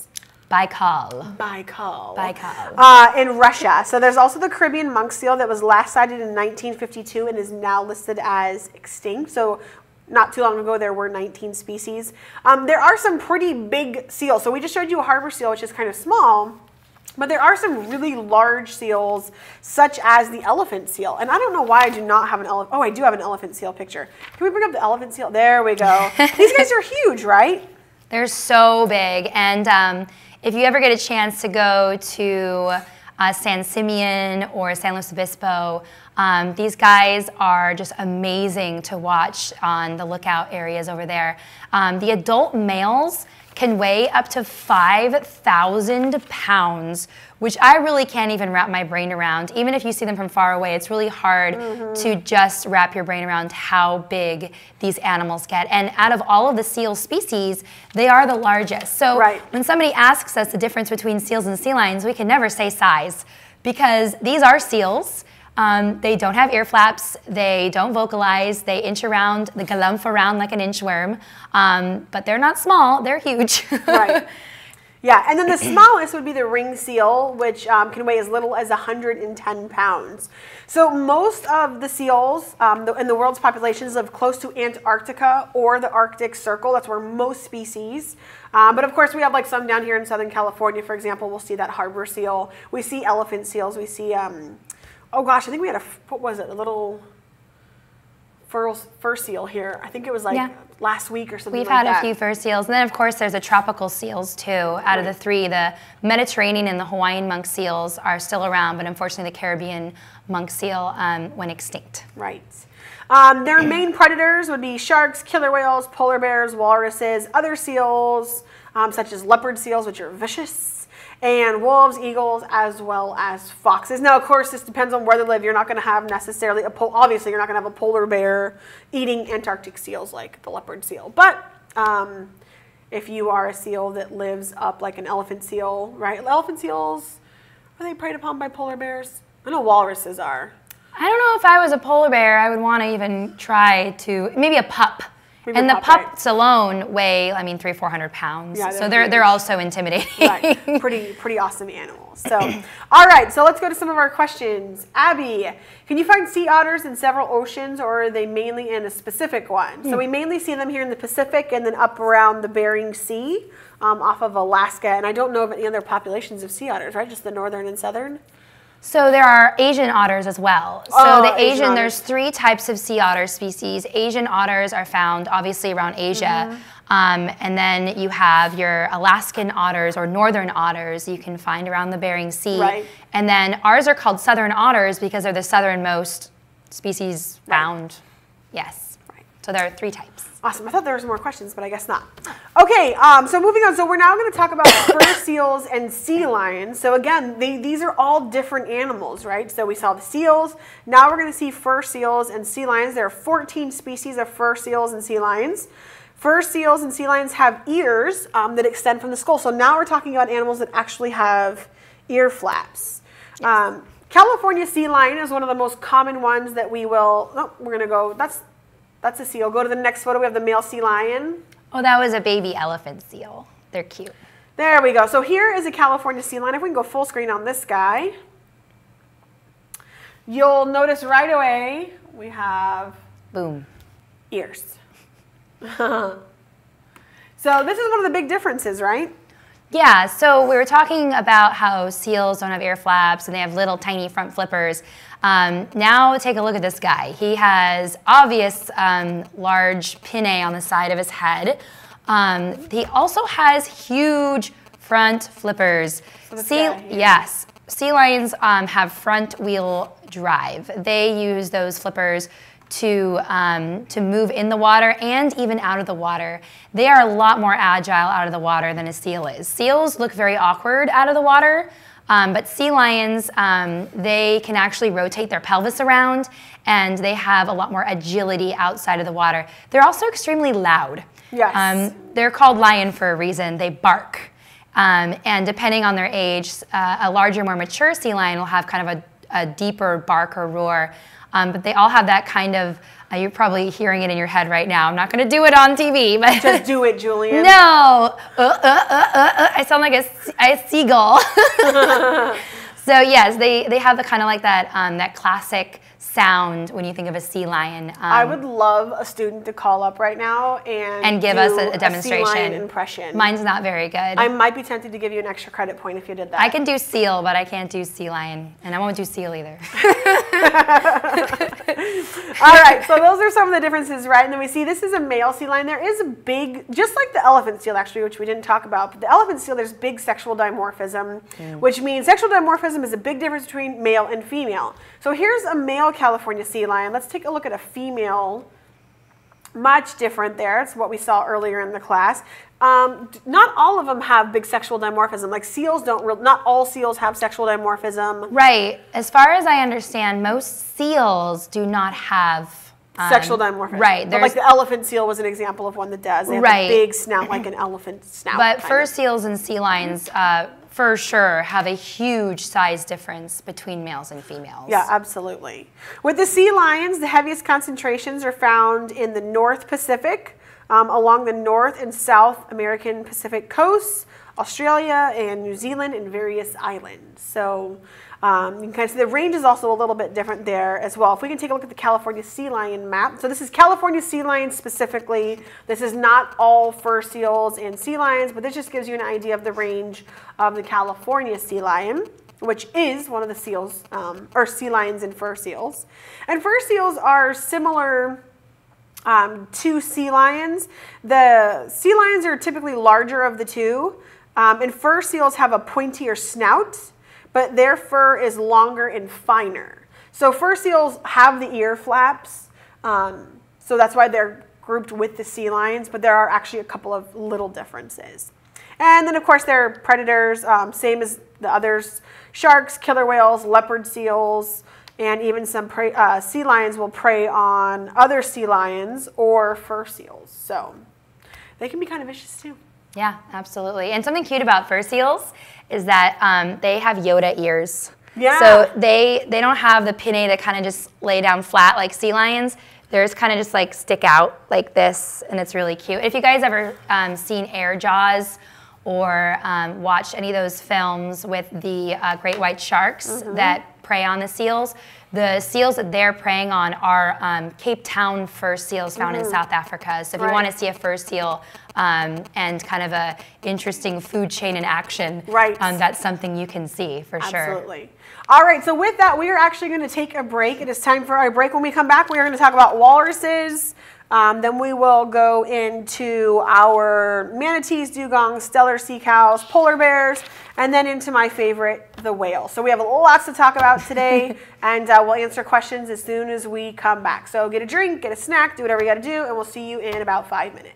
S3: Baikal.
S2: Baikal.
S3: Baikal.
S2: In Russia. So there's also the Caribbean monk seal that was last sighted in 1952 and is now listed as extinct. So not too long ago, there were 19 species. There are some pretty big seals. So we just showed you a harbor seal, which is kind of small. But there are some really large seals, such as the elephant seal. And I don't know why I do not have an elephant. Oh, I do have an elephant seal picture. Can we bring up the elephant seal? There we go. These guys are huge, right?
S3: They're so big. And if you ever get a chance to go to San Simeon or San Luis Obispo, these guys are just amazing to watch on the lookout areas over there. The adult males can weigh up to 5,000 pounds, which I really can't even wrap my brain around. Even if you see them from far away, it's really hard to just wrap your brain around how big these animals get. And out of all of the seal species, they are the largest. So when somebody asks us the difference between seals and sea lions, we can never say size, because these are seals. They don't have ear flaps, they don't vocalize, they inch around, they galumph around like an inchworm, but they're not small, they're huge.
S2: Right. Yeah, and then the smallest would be the ring seal, which can weigh as little as 110 pounds. So most of the seals in the world's populations live close to Antarctica or the Arctic Circle. That's where most species. But of course, we have like some down here in Southern California, for example. We'll see that harbor seal. We see elephant seals. We see... oh gosh, I think we had what was it, a little fur seal here. I think it was like last week or something
S3: We've
S2: like that.
S3: had a few fur seals. And then, of course, there's the tropical seals, too. Out of the three, the Mediterranean and the Hawaiian monk seals are still around, but unfortunately the Caribbean monk seal went extinct.
S2: Right. Their main predators would be sharks, killer whales, polar bears, walruses, other seals, such as leopard seals, which are vicious, and wolves, eagles, as well as foxes. Now, of course, this depends on where they live. You're not going to have necessarily obviously, you're not going to have a polar bear eating Antarctic seals like the leopard seal. But if you are a seal that lives up like an elephant seal, right? Elephant seals, are they preyed upon by polar bears? I know walruses are.
S3: I don't know if I was a polar bear, I would want to even try to, maybe a pup. And the pups alone weigh, I mean, 300-400 pounds. Yeah, so they're also intimidating.
S2: Right, pretty awesome animals. So, all right, so let's go to some of our questions. Abby, can you find sea otters in several oceans, or are they mainly in a specific one? So we mainly see them here in the Pacific and then up around the Bering Sea, off of Alaska. And I don't know of any other populations of sea otters, right? Just the northern and southern?
S3: So there are Asian otters as well. So the Asian there's three types of sea otter species. Asian otters are found obviously around Asia. And then you have your Alaskan otters or northern otters you can find around the Bering Sea. Right. And then ours are called southern otters because they're the southernmost species found. Yes. Right. So there are three types.
S2: Awesome. I thought there were some more questions, but I guess not. Okay, so moving on. So we're now going to talk about fur seals and sea lions. So again, these are all different animals, right? So we saw the seals. Now we're going to see fur seals and sea lions. There are 14 species of fur seals and sea lions. Fur seals and sea lions have ears that extend from the skull. So now we're talking about animals that actually have ear flaps. Yes. California sea lion is one of the most common ones that we will... Oh, we're going to go... That's a seal. Go to the next photo. We have the male sea lion.
S3: Oh, that was a baby elephant seal. They're cute.
S2: There we go. So here is a California sea lion. If we can go full screen on this guy, you'll notice right away we have
S3: boom
S2: ears. So this is one of the big differences, right?
S3: Yeah, so we were talking about how seals don't have ear flaps and they have little tiny front flippers. Now take a look at this guy. He has obvious large pinnae on the side of his head. He also has huge front flippers. Yes, sea lions have front wheel drive. They use those flippers to move in the water and even out of the water. They are a lot more agile out of the water than a seal is. Seals look very awkward out of the water, but sea lions, they can actually rotate their pelvis around and they have a lot more agility outside of the water. They're also extremely loud. Yes. They're called lion for a reason. They bark. And depending on their age, a larger, more mature sea lion will have kind of a deeper bark or roar. But they all have that kind of, you're probably hearing it in your head right now. I'm not going to do it on TV, but
S2: Just do it, Julian.
S3: No, I sound like a seagull. So yes, they have the kind of like that that classic sound when you think of a sea lion.
S2: I would love a student to call up right now and
S3: give us a demonstration.
S2: Sea lion impression.
S3: Mine's not very good.
S2: I might be tempted to give you an extra credit point if you did that.
S3: I can do seal, but I can't do sea lion, and I won't do seal either.
S2: All right, so those are some of the differences, right? And then we see this is a male sea lion. There is a big, just like the elephant seal actually, which we didn't talk about, but the elephant seal, there's big sexual dimorphism, which means sexual dimorphism is a big difference between male and female. So here's a male California sea lion. Let's take a look at a female. Much different there. It's what we saw earlier in the class. Not all of them have big sexual dimorphism. Like seals don't, not all seals have sexual dimorphism.
S3: Right. As far as I understand, most seals do not have
S2: sexual dimorphism.
S3: Right.
S2: But like the elephant seal was an example of one that does. They have a big snout like an elephant snout.
S3: But fur seals and sea lions, for sure, have a huge size difference between males and females.
S2: Yeah, absolutely. With the sea lions, the heaviest concentrations are found in the North Pacific, along the North and South American Pacific coasts, Australia and New Zealand, and various islands. So you can kind of see the range is also a little bit different there as well. If we can take a look at the California sea lion map. So this is California sea lions specifically. This is not all fur seals and sea lions, but this just gives you an idea of the range of the California sea lion, which is one of the seals, or sea lions and fur seals. And fur seals are similar to sea lions. The sea lions are typically larger of the two, and fur seals have a pointier snout, but their fur is longer and finer. So fur seals have the ear flaps, so that's why they're grouped with the sea lions, but there are actually a couple of little differences. And then of course they're predators, same as the others, sharks, killer whales, leopard seals, and even some sea lions will prey on other sea lions or fur seals. So they can be kind of vicious too.
S3: Yeah, absolutely. And something cute about fur seals is that they have Yoda ears.
S2: Yeah.
S3: So they don't have the pinnae that kind of just lay down flat like sea lions. Theirs kind of just like stick out like this, and it's really cute. If you guys ever seen Air Jaws or watched any of those films with the great white sharks that prey on the seals that they're preying on are Cape Town fur seals found in South Africa. So if you want to see a fur seal and kind of a interesting food chain in action, that's something you can see for sure.
S2: Absolutely. All right, so with that, we are actually going to take a break. It is time for our break. When we come back, we are going to talk about walruses. Then we will go into our manatees, dugongs, stellar sea cows, polar bears, and then into my favorite, the whale. So we have lots to talk about today, and we'll answer questions as soon as we come back. So get a drink, get a snack, do whatever you got to do, and we'll see you in about 5 minutes.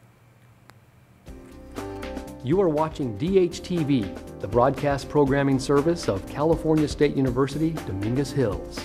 S1: You are watching DHTV, the broadcast programming service of California State University, Dominguez Hills.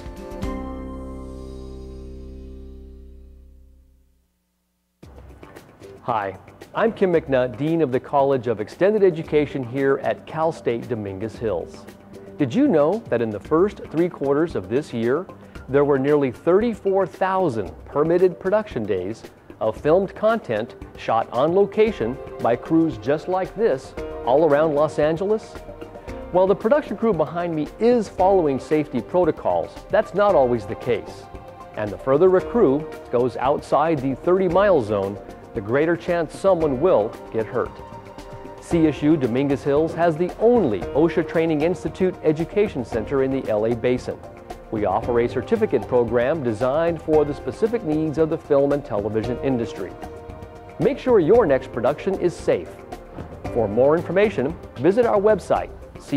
S1: Hi, I'm Kim McNutt, Dean of the College of Extended Education here at Cal State Dominguez Hills. Did you know that in the first 3 quarters of this year, there were nearly 34,000 permitted production days of filmed content shot on location by crews just like this all around Los Angeles? While the production crew behind me is following safety protocols, that's not always the case. And the further a crew goes outside the 30-mile zone, the greater chance someone will get hurt. CSU Dominguez Hills has the only OSHA Training Institute Education Center in the LA Basin. We offer a certificate program designed for the specific needs of the film and television industry. Make sure your next production is safe. For more information, visit our website,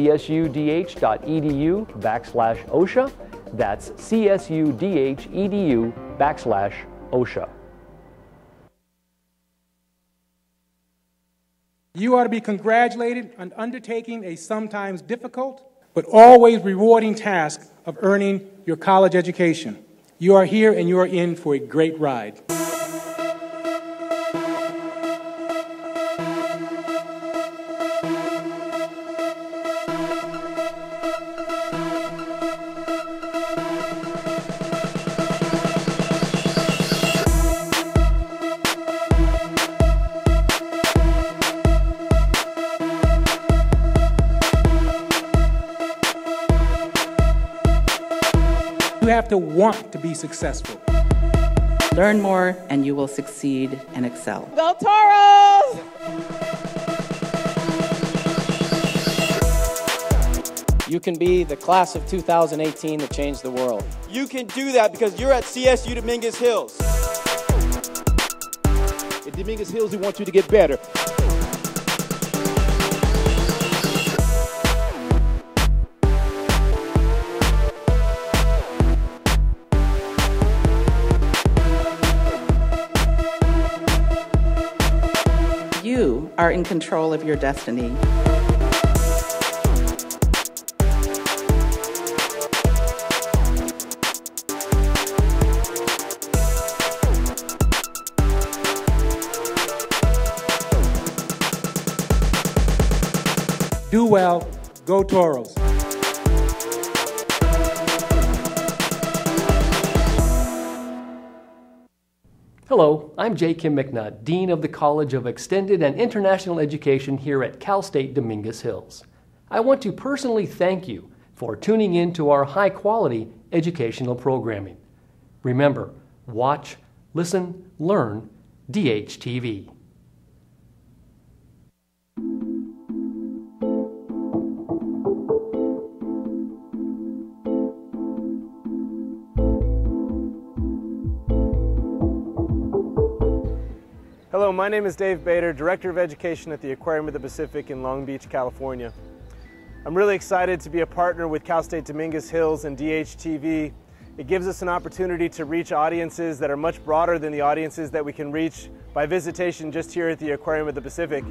S1: csudh.edu/OSHA. That's csudh.edu/OSHA.
S6: You are to be congratulated on undertaking a sometimes difficult but always rewarding task of earning your college education. You are here and you are in for a great ride. have to want to be successful.
S7: Learn more and you will succeed and excel.
S8: Go Toros!
S9: You can be the class of 2018 that changed the world.
S10: You can do that because you're at CSU Dominguez Hills.
S11: At Dominguez Hills, we want you to get better.
S7: You are in control of your destiny.
S6: Do well, go Toros.
S1: Hello, I'm J. Kim McNutt, Dean of the College of Extended and International Education here at Cal State Dominguez Hills. I want to personally thank you for tuning in to our high-quality educational programming. Remember, watch, listen, learn DHTV.
S12: Hello, my name is Dave Bader, Director of Education at the Aquarium of the Pacific in Long Beach, California. I'm really excited to be a partner with Cal State Dominguez Hills and DHTV. It gives us an opportunity to reach audiences that are much broader than the audiences that we can reach by visitation just here at the Aquarium of the Pacific.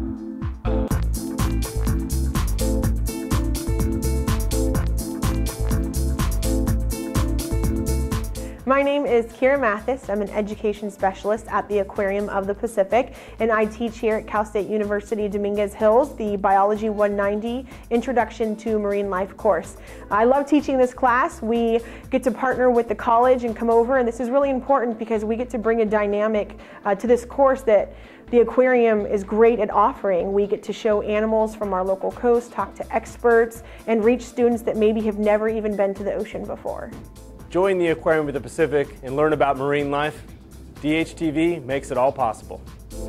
S2: My name is Kira Mathis. I'm an education specialist at the Aquarium of the Pacific, and I teach here at Cal State University Dominguez Hills the Biology 190 Introduction to Marine Life course. I love teaching this class. We get to partner with the college and come over, and this is really important because we get to bring a dynamic to this course that the aquarium is great at offering. We get to show animals from our local coast, talk to experts, and reach students that maybe have never even been to the ocean before.
S12: Join the Aquarium of the Pacific and learn about marine life. DHTV makes it all possible.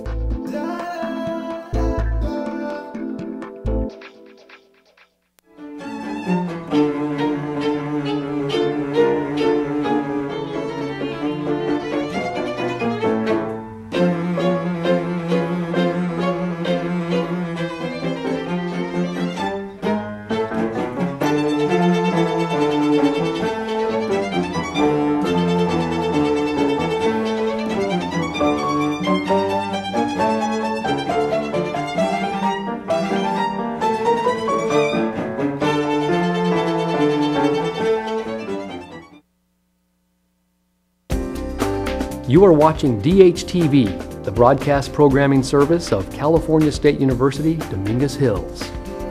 S1: You are watching DHTV, the broadcast programming service of California State University, Dominguez Hills.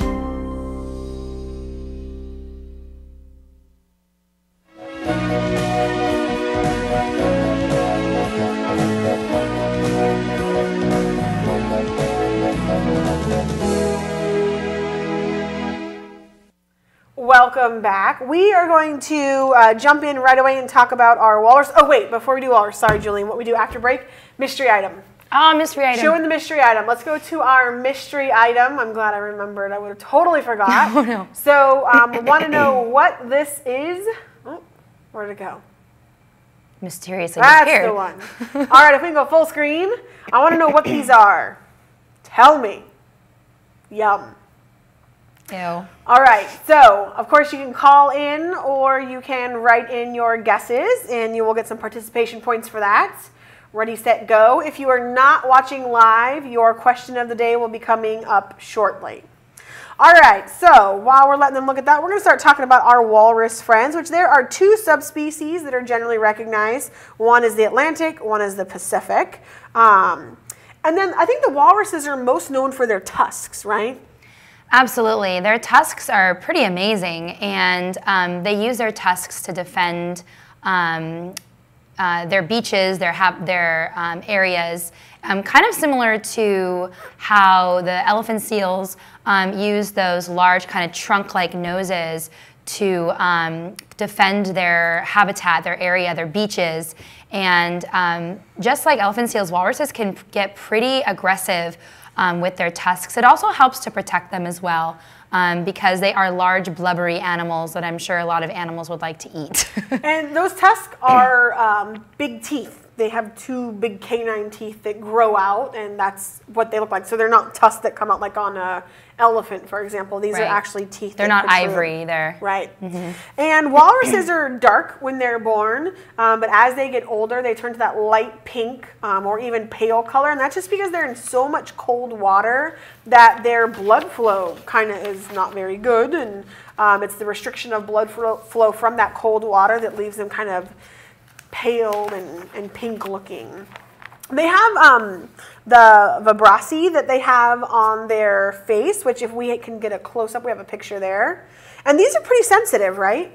S2: Welcome back. We are going to jump in right away and talk about our walrus. Oh wait, before we do walrus, sorry Julian, what we do after break, mystery item.
S3: Oh, mystery item.
S2: Showing the mystery item. Let's go to our mystery item. I'm glad I remembered. I would have totally forgot.
S3: Oh, no.
S2: So want to know what this is. Oh, where'd it go?
S3: Mysteriously
S2: That's
S3: disappeared.
S2: the one. All right, if we can go full screen, I want to know what these are. Tell me. Yum.
S3: Ew.
S2: All right, so of course you can call in or you can write in your guesses and you will get some participation points for that. Ready, set, go. If you are not watching live, your question of the day will be coming up shortly. All right, so while we're letting them look at that, we're going to start talking about our walrus friends, which there are two subspecies that are generally recognized. One is the Atlantic, one is the Pacific. And then I think the walruses are most known for their tusks, right?
S3: Absolutely. Their tusks are pretty amazing, and they use their tusks to defend their beaches, their areas, kind of similar to how the elephant seals use those large kind of trunk-like noses to defend their habitat, their area, their beaches. And just like elephant seals, walruses can get pretty aggressive with their tusks. It also helps to protect them as well because they are large, blubbery animals that I'm sure a lot of animals would like to eat.
S2: And those tusks are big teeth. They have two big canine teeth that grow out, and that's what they look like. So they're not tusks that come out like on a elephant, for example. These are actually teeth.
S3: They're not ivory. They're
S2: right. And walruses are dark when they're born, but as they get older, they turn to that light pink or even pale color, and that's just because they're in so much cold water that their blood flow kind of is not very good, and it's the restriction of blood flow from that cold water that leaves them kind of pale and pink looking. They have the vibrissae that they have on their face, which if we can get a close-up, we have a picture there. And these are pretty sensitive, right?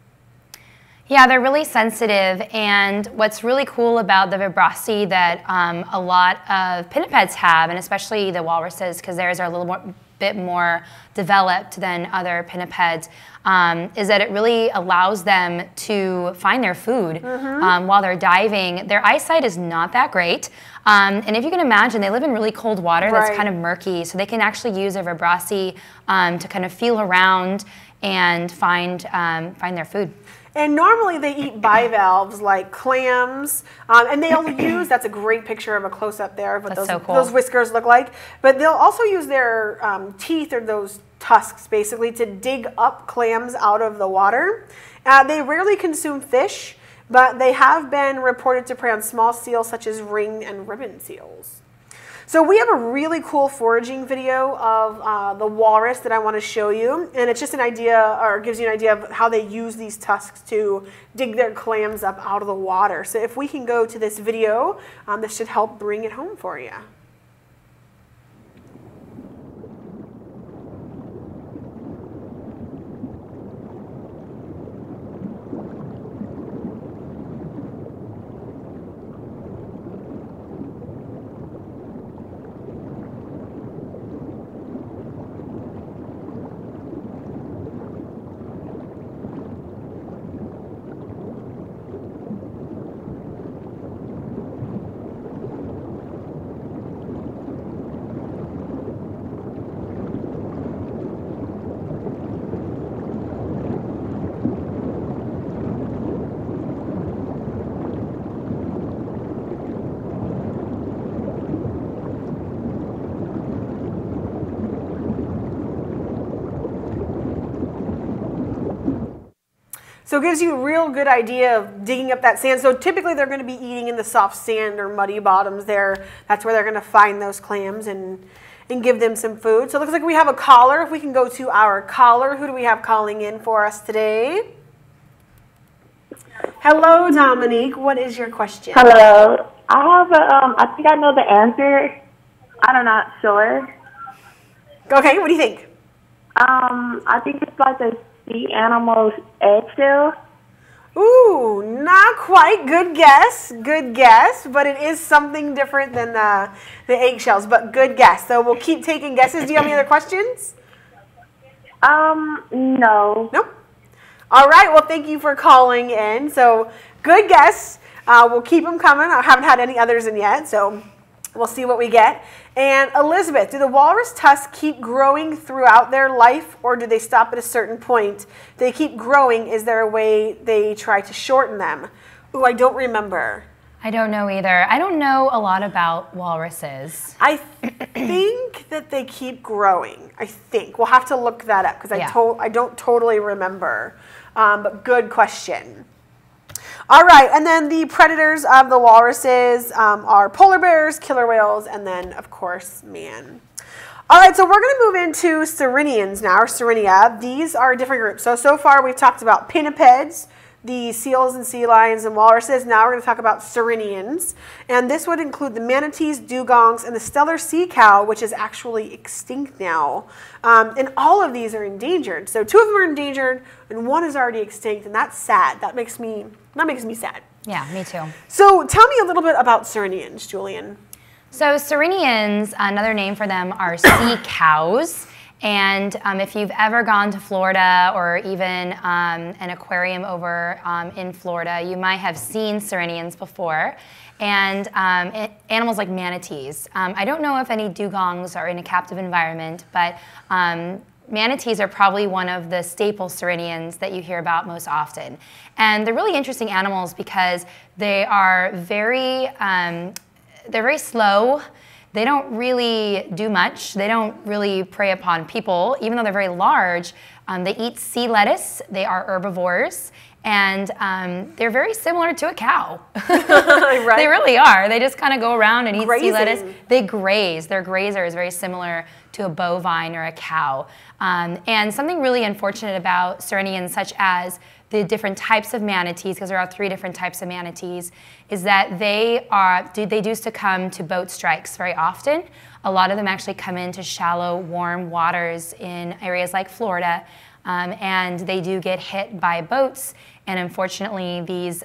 S3: Yeah, they're really sensitive, and what's really cool about the vibrissae that a lot of pinnipeds have, and especially the walruses, because theirs are a little bit more developed than other pinnipeds, is that it really allows them to find their food while they're diving. Their eyesight is not that great, and if you can imagine, they live in really cold water that's kind of murky, so they can actually use their vibrissae to kind of feel around and find their food.
S2: And normally they eat bivalves like clams, and they'll use, that's a great picture of a close-up there of what those whiskers look like, but they'll also use their teeth or those tusks basically to dig up clams out of the water. They rarely consume fish, but they have been reported to prey on small seals such as ring and ribbon seals. So we have a really cool foraging video of the walrus that I want to show you, and it's just an idea, or gives you an idea of how they use these tusks to dig their clams up out of the water. So if we can go to this video, this should help bring it home for you. So it gives you a real good idea of digging up that sand. So typically they're going to be eating in the soft sand or muddy bottoms there. That's where they're going to find those clams and give them some food. So it looks like we have a caller. If we can go to our caller, who do we have calling in for us today? Hello, Dominique. What is your question?
S8: Hello. I have a, I think I know the answer. I'm not sure.
S2: Okay, what do you think?
S8: I think it's like a sea animal's eggshell.
S2: Ooh, not quite. Good guess. Good guess. But it is something different than the eggshells. But good guess. So we'll keep taking guesses. Do you have any other questions?
S8: No.
S2: Nope. All right. Well, thank you for calling in. So good guess. We'll keep them coming. I haven't had any others in yet, so we'll see what we get. And Elizabeth, do the walrus tusks keep growing throughout their life, or do they stop at a certain point? They keep growing. Is there a way they try to shorten them? Ooh, I don't remember.
S3: I don't know either. I don't know a lot about walruses.
S2: I think that they keep growing. I think. We'll have to look that up because I don't totally remember. But good question. All right, and then the predators of the walruses are polar bears, killer whales, and then, of course, man. All right, so we're going to move into sirenians now, or sirenia. These are different groups. So far we've talked about pinnipeds, the seals and sea lions and walruses. Now we're going to talk about sirenians. And this would include the manatees, dugongs, and the Steller sea cow, which is actually extinct now. And all of these are endangered. So 2 of them are endangered, and 1 is already extinct, and that's sad. That makes me sad.
S3: Yeah, me too.
S2: So tell me a little bit about sirenians, Julian.
S3: So sirenians, another name for them are sea cows. And if you've ever gone to Florida or even an aquarium over in Florida, you might have seen sirenians before. And animals like manatees. I don't know if any dugongs are in a captive environment, but manatees are probably one of the staple sirenians that you hear about most often. And they're really interesting animals because they are they're very slow. They don't really do much. They don't really prey upon people, even though they're very large. They eat sea lettuce. They are herbivores. And they're very similar to a cow.
S2: Right.
S3: They really are. They just kind of go around and eat sea lettuce.
S2: Grazing.
S3: They graze. Their grazer is very similar to a bovine or a cow. And something really unfortunate about sirenians, such as the different types of manatees, because there are 3 different types of manatees, is that they do succumb to boat strikes very often. A lot of them actually come into shallow, warm waters in areas like Florida, and they do get hit by boats. And unfortunately, these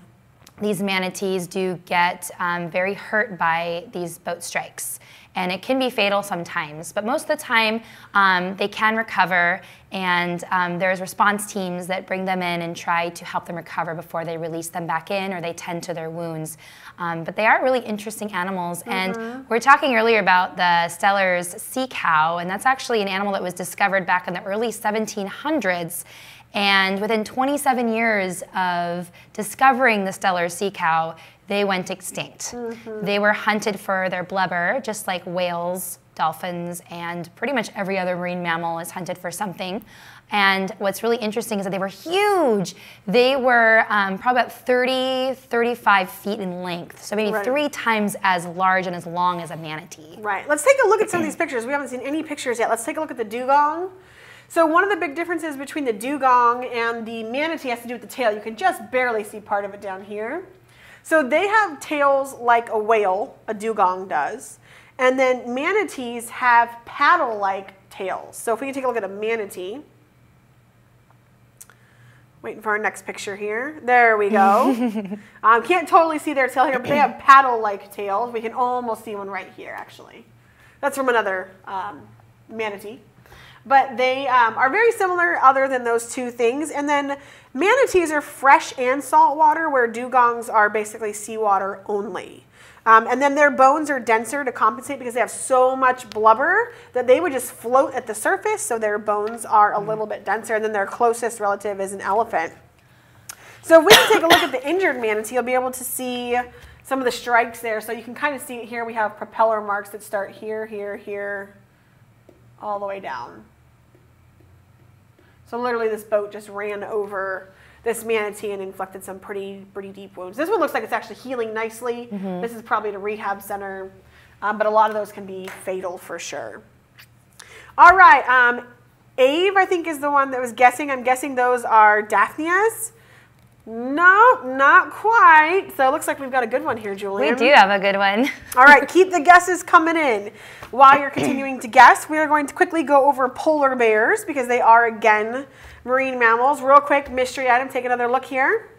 S3: manatees do get very hurt by these boat strikes. And it can be fatal sometimes, but most of the time they can recover, and there's response teams that bring them in and try to help them recover before they release them back in or they tend to their wounds. But they are really interesting animals. And we were talking earlier about the Steller's sea cow, and that's actually an animal that was discovered back in the early 1700s. And within 27 years of discovering the Steller's sea cow, they went extinct. They were hunted for their blubber, just like whales, dolphins, and pretty much every other marine mammal is hunted for something. And what's really interesting is that they were huge. They were probably about 30, 35 feet in length, so maybe 3 times as large and as long as a manatee.
S2: Right. Let's take a look at some of these pictures. We haven't seen any pictures yet. Let's take a look at the dugong. So one of the big differences between the dugong and the manatee has to do with the tail. You can just barely see part of it down here. So they have tails like a whale, a dugong does, and then manatees have paddle-like tails. So if we can take a look at a manatee, waiting for our next picture here. There we go. Can't totally see their tail here, but they have paddle-like tails. We can almost see one right here, actually. That's from another manatee. But they are very similar other than those 2 things. And then manatees are fresh and saltwater, where dugongs are basically seawater only. And then their bones are denser to compensate because they have so much blubber that they would just float at the surface, so their bones are a little bit denser. And then their closest relative is an elephant. So if we can take a look at the injured manatee, you'll be able to see some of the strikes there. So you can kind of see it here. We have propeller marks that start here, here, here, all the way down. So literally this boat just ran over this manatee and inflicted some pretty deep wounds. This one looks like it's actually healing nicely. This is probably at a rehab center, but a lot of those can be fatal for sure. All right, Ave, I think, is the one that was guessing. I'm guessing those are Daphnias. No, not quite. So it looks like we've got a good one here, Julian.
S3: We do have a good one.
S2: All right, keep the guesses coming in. While you're continuing to guess, we are going to quickly go over polar bears because they are, again, marine mammals. Real quick, mystery item. Take another look here.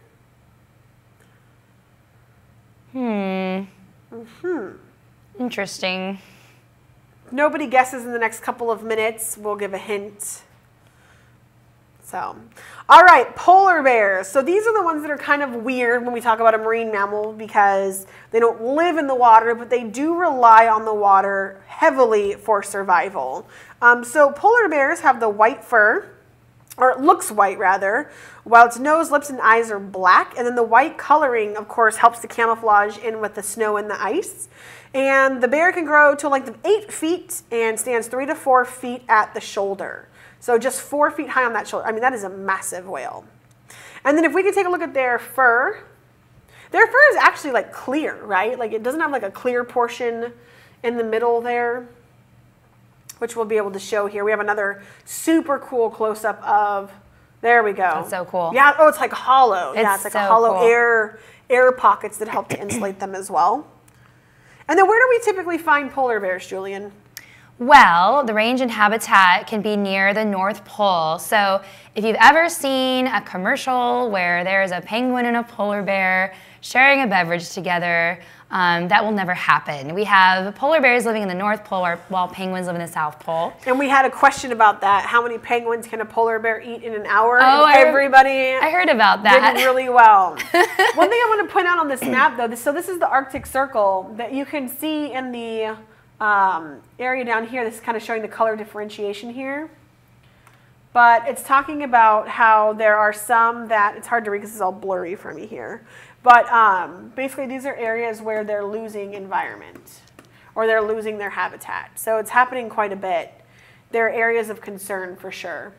S3: Interesting.
S2: Nobody guesses in the next couple of minutes. We'll give a hint. So, all right, polar bears. So these are the ones that are kind of weird when we talk about a marine mammal because they don't live in the water, but they do rely on the water heavily for survival. So polar bears have the white fur, or it looks white rather, while its nose, lips, and eyes are black. And then the white coloring, of course, helps to camouflage in with the snow and the ice. And the bear can grow to a length of 8 feet and stands 3 to 4 feet at the shoulder. So just 4 feet high on that shoulder. I mean, that is a massive whale. And then if we can take a look at their fur is actually like clear, right? Like it doesn't have like a clear portion in the middle there, which we'll be able to show here. We have another super cool close-up of, there we go.
S3: That's so cool.
S2: Yeah, oh, it's like hollow.
S3: It's
S2: yeah, it's like
S3: so
S2: a hollow
S3: cool.
S2: air pockets that help to insulate them as well. And then where do we typically find polar bears, Julian?
S3: Well, the range and habitat can be near the North Pole. So if you've ever seen a commercial where there's a penguin and a polar bear sharing a beverage together, That will never happen. We have polar bears living in the North Pole while penguins live in the South Pole.
S2: And we had a question about that. How many penguins can a polar bear eat in an hour?
S3: Oh,
S2: I
S3: heard about that.
S2: Did really well. One thing I want to point out on this map, though, so this is the Arctic Circle that you can see in the area down here. This is kind of showing the color differentiation here. But it's talking about how there are some that, it's hard to read because it's all blurry for me here. But basically these are areas where they're losing environment or they're losing their habitat. So it's happening quite a bit. There are areas of concern for sure.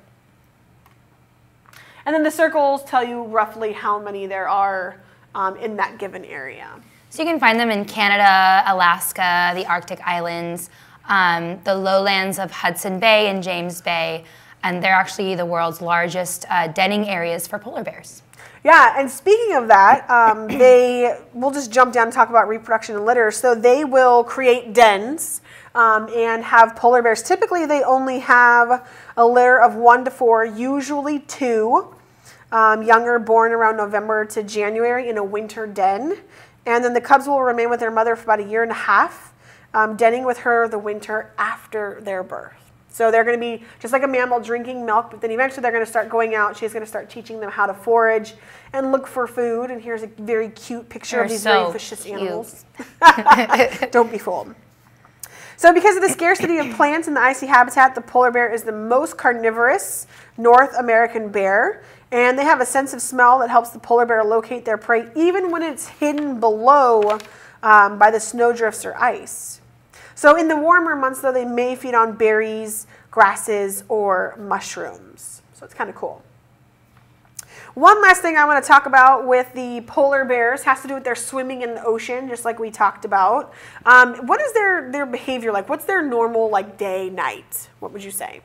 S2: And then the circles tell you roughly how many there are in that given area.
S3: So you can find them in Canada, Alaska, the Arctic Islands, the lowlands of Hudson Bay and James Bay, and they're actually the world's largest denning areas for polar bears.
S2: Yeah, and speaking of that, we'll just jump down and talk about reproduction and litter. So they will create dens and have polar bears. Typically, they only have a litter of 1 to 4, usually 2. Young are born around November to January in a winter den. And then the cubs will remain with their mother for about 1.5 years, denning with her the winter after their birth. So they're going to be just like a mammal drinking milk, but then eventually they're going to start going out. She's going to start teaching them how to forage and look for food. And here's a very cute picture of these very vicious animals. Don't be fooled. So because of the scarcity of plants in the icy habitat, the polar bear is the most carnivorous North American bear. And they have a sense of smell that helps the polar bear locate their prey even when it's hidden below by the snowdrifts or ice. So in the warmer months, though, they may feed on berries, grasses, or mushrooms. So it's kind of cool. One last thing I want to talk about with the polar bears has to do with their swimming in the ocean, just like we talked about. What is their behavior like? What's their normal day, night? What would you say?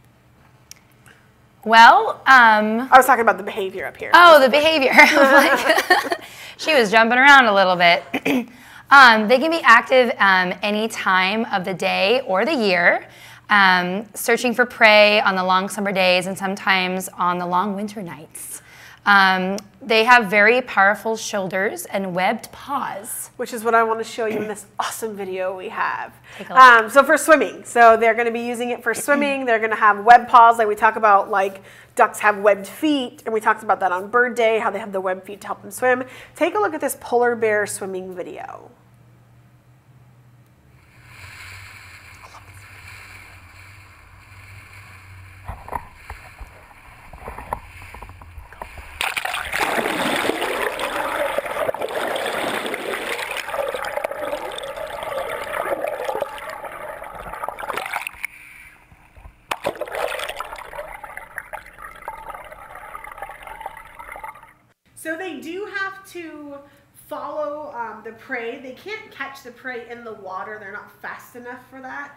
S3: Well,
S2: I was talking about the behavior up here.
S3: Oh, the behavior. She was jumping around a little bit. They can be active any time of the day or the year, searching for prey on the long summer days and sometimes on the long winter nights. They have very powerful shoulders and webbed paws.
S2: Which is what I want to show you in this awesome video we have. Take a look. So for swimming, so they're going to be using it for swimming. They're going to have webbed paws, like we talk about, like ducks have webbed feet, and we talked about that on Bird Day, how they have the webbed feet to help them swim. Take a look at this polar bear swimming video. So they do have to follow the prey. They can't catch the prey in the water. They're not fast enough for that.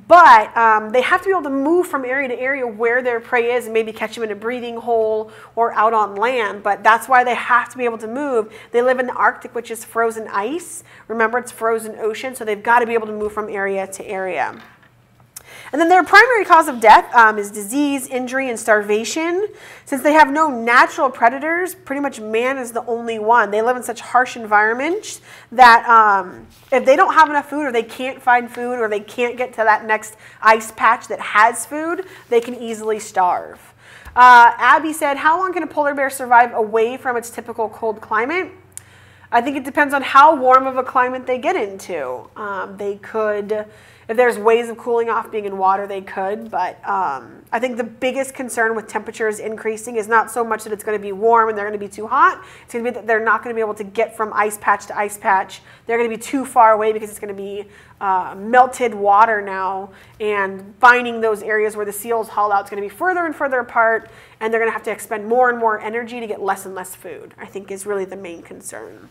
S2: But they have to be able to move from area to area where their prey is and maybe catch them in a breathing hole or out on land. But that's why they have to be able to move. They live in the Arctic, which is frozen ice. Remember, it's frozen ocean, so they've got to be able to move from area to area. And then their primary cause of death is disease, injury, and starvation. Since they have no natural predators, pretty much man is the only one. They live in such harsh environments that if they don't have enough food or they can't find food or they can't get to that next ice patch that has food, they can easily starve. Abby said, how long can a polar bear survive away from its typical cold climate? I think it depends on how warm of a climate they get into. They could... If there's ways of cooling off being in water, they could, but I think the biggest concern with temperatures increasing is not so much that it's going to be warm and they're going to be too hot. It's going to be that they're not going to be able to get from ice patch to ice patch. They're going to be too far away because it's going to be melted water now, and finding those areas where the seals haul out is going to be further and further apart, and they're going to have to expend more and more energy to get less and less food, I think is really the main concern.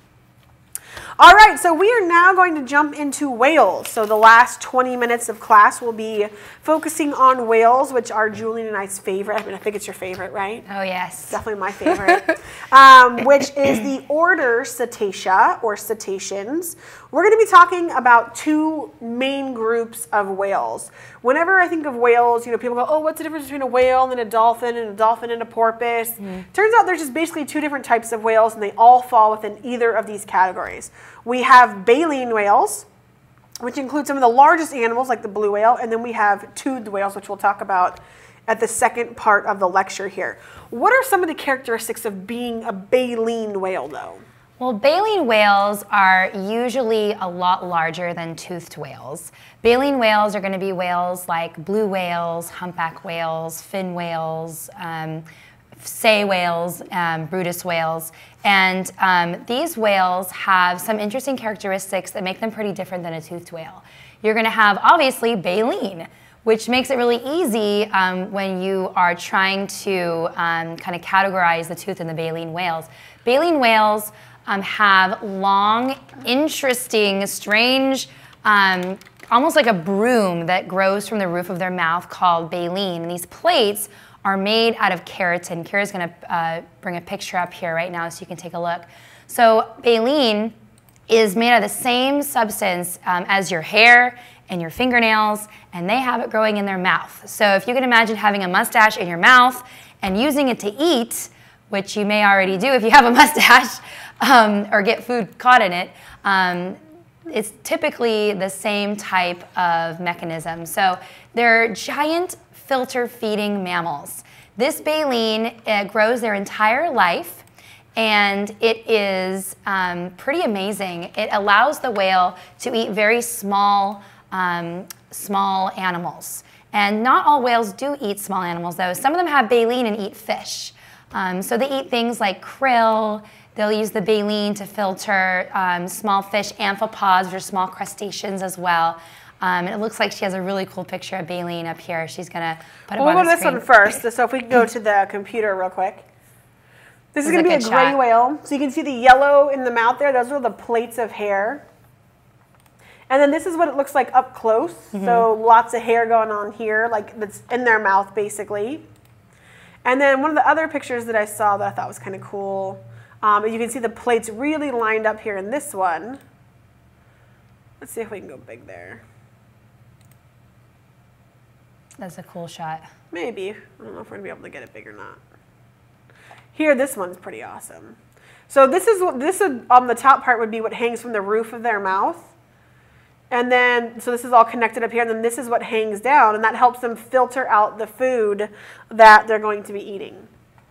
S2: All right, so we are now going to jump into whales. So the last 20 minutes of class will be focusing on whales, which are Julian and I's favorite. I mean, I think it's your favorite, right?
S3: Oh, yes.
S2: Definitely my favorite, which is the order Cetacea, or cetaceans. We're going to be talking about two main groups of whales. Whenever I think of whales, people go, oh, what's the difference between a whale and a dolphin and a porpoise? Turns out there's just basically two different types of whales, and they all fall within either of these categories. recognize. We have baleen whales, which include some of the largest animals like the blue whale, and then we have toothed whales, which we'll talk about at the second part of the lecture here. What are some of the characteristics of being a baleen whale, though?
S3: Well, baleen whales are usually a lot larger than toothed whales. Baleen whales are going to be whales like blue whales, humpback whales, fin whales, sei whales, Bryde's whales. And these whales have some interesting characteristics that make them pretty different than a toothed whale. You're going to have, obviously, baleen, which makes it really easy when you are trying to kind of categorize the tooth in the baleen whales. Baleen whales have long, interesting, strange, almost like a broom that grows from the roof of their mouth called baleen. And these plates are made out of keratin. Kira's going to bring a picture up here right now so you can take a look. So baleen is made out of the same substance as your hair and your fingernails, and they have it growing in their mouth. So if you can imagine having a mustache in your mouth and using it to eat, which you may already do if you have a mustache, or get food caught in it, it's typically the same type of mechanism. So they're giant filter feeding mammals. This baleen grows their entire life, and it is pretty amazing. It allows the whale to eat very small animals. And not all whales do eat small animals, though. Some of them have baleen and eat fish. So they eat things like krill. They'll use the baleen to filter small fish, amphipods, which are small crustaceans as well. And it looks like she has a really cool picture of baleen up here. She's going to put it on the screen.
S2: We'll go to this one first. So if we can go to the computer real quick. This is going to be a gray whale. So you can see the yellow in the mouth there. Those are the plates of hair. And then this is what it looks like up close. So lots of hair going on here, like that's in their mouth basically. And then one of the other pictures that I saw that I thought was kind of cool, you can see the plates really lined up here in this one. Let's see if we can go big there.
S3: That's a cool shot.
S2: Maybe. I don't know if we're going to be able to get it big or not. Here, this one's pretty awesome. So this on the top part would be what hangs from the roof of their mouth. And then, so this is all connected up here, and then this is what hangs down, and that helps them filter out the food that they're going to be eating.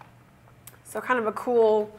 S2: So kind of a cool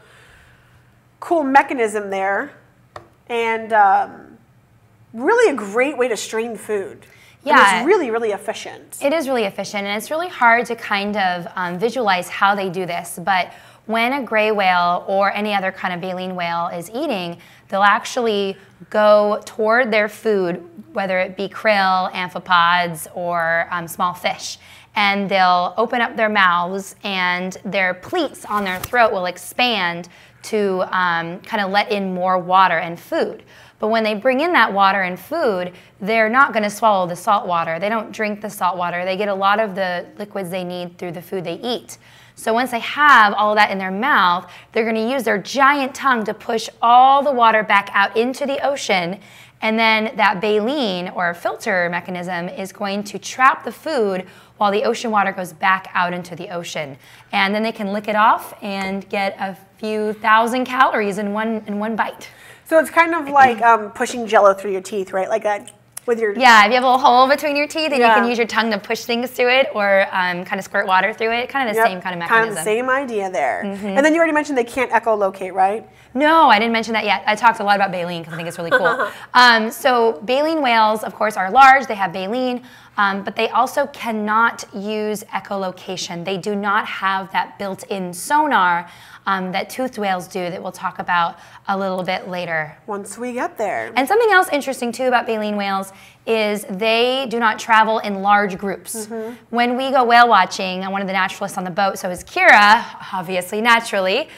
S2: mechanism there, and really a great way to strain food. Yeah. And it's really, really efficient.
S3: It is really efficient, and it's really hard to kind of visualize how they do this, but when a gray whale or any other kind of baleen whale is eating, they'll actually go toward their food, whether it be krill, amphipods, or small fish. And they'll open up their mouths, and their pleats on their throat will expand to kind of let in more water and food. But when they bring in that water and food, they're not going to swallow the salt water. They don't drink the salt water. They get a lot of the liquids they need through the food they eat. So once they have all of that in their mouth, they're going to use their giant tongue to push all the water back out into the ocean. And then that baleen, or filter mechanism, is going to trap the food while the ocean water goes back out into the ocean. And then they can lick it off and get a few thousand calories in one bite.
S2: So it's kind of like pushing Jell-O through your teeth, right? Like that with your...
S3: Yeah, if you have a little hole between your teeth, and you can use your tongue to push things through it, or kind of squirt water through it. Kind of the same kind of mechanism.
S2: Kind of the same idea there. And then you already mentioned they can't echolocate, right?
S3: No, I didn't mention that yet. I talked a lot about baleen because I think it's really cool. So baleen whales, of course, are large. They have baleen, but they also cannot use echolocation. They do not have that built-in sonar that toothed whales do, that we'll talk about a little bit later.
S2: Once we get there.
S3: And something else interesting too about baleen whales is they do not travel in large groups. When we go whale watching, I'm one of the naturalists on the boat, so is Kira, obviously, naturally.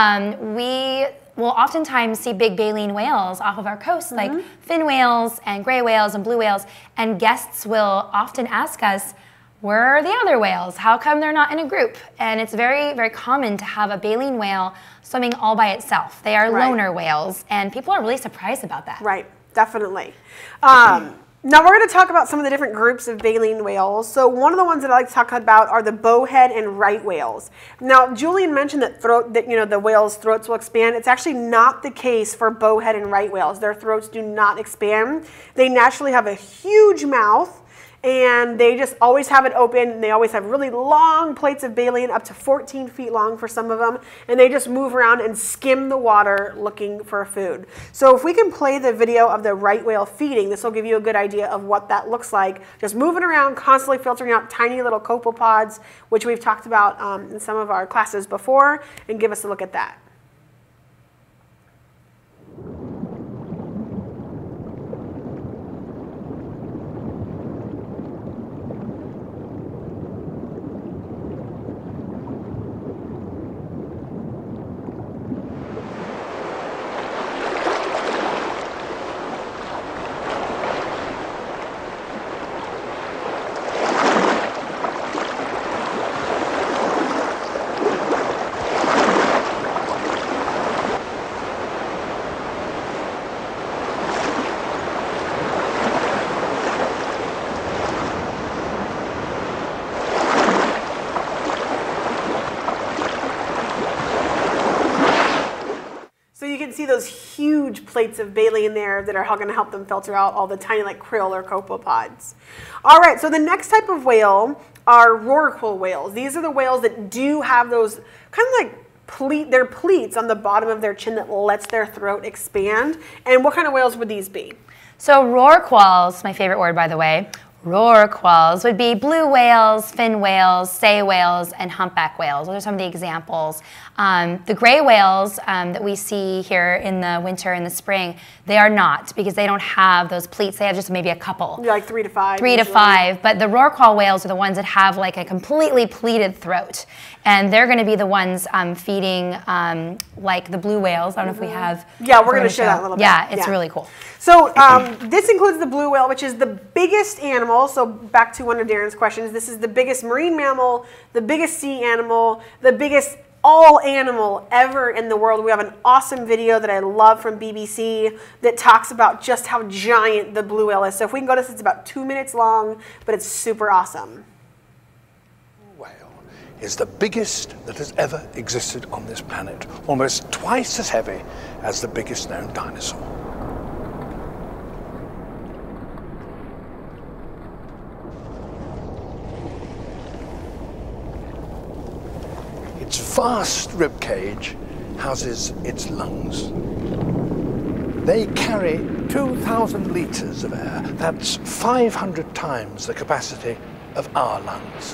S3: We will oftentimes see big baleen whales off of our coast, like fin whales and gray whales and blue whales, and guests will often ask us, where are the other whales? How come they're not in a group? And it's very, very common to have a baleen whale swimming all by itself. They are loner whales, and people are really surprised about that.
S2: Right, definitely. Now we're going to talk about some of the different groups of baleen whales. So one of the ones that I like to talk about are the bowhead and right whales. Now Julian mentioned that the whales' throats will expand. It's actually not the case for bowhead and right whales. Their throats do not expand. They naturally have a huge mouth, and they just always have it open, and they always have really long plates of baleen, up to 14 feet long for some of them, and they just move around and skim the water looking for food. So if we can play the video of the right whale feeding, this will give you a good idea of what that looks like. Just moving around, constantly filtering out tiny little copepods, which we've talked about in some of our classes before, and give us a look at that. See those huge plates of baleen there that are going to help them filter out all the tiny like krill or copepods. All right, so the next type of whale are rorqual whales. These are the whales that do have those kind of like their pleats on the bottom of their chin that lets their throat expand. And what kind of whales would these be? So rorquals, my favorite word by the way, rorquals would be blue whales, fin whales, sei whales, and humpback whales. Those are some of the examples. The gray whales that we see here in the winter and the spring, they are not, because they don't have those pleats. They have just maybe a couple. Like 3 to 5. 3 to 5. But the rorqual whales are the ones that have like a completely pleated throat. And they're going to be the ones feeding like the blue whales. I don't know if we have. Yeah, we're going to show that a little bit. Yeah, it's really cool. So this includes the blue whale, which is the biggest animal. So back to one of Darren's questions. This is the biggest marine mammal, the biggest sea animal, the biggest all animal ever in the world. We have an awesome video that I love from BBC that talks about just how giant the blue whale is. So if we can go to this, it's about 2 minutes long, but it's super awesome.
S13: Is the biggest that has ever existed on this planet, almost twice as heavy as the biggest known dinosaur. Its vast rib cage houses its lungs. They carry 2,000 litres of air. That's 500 times the capacity of our lungs.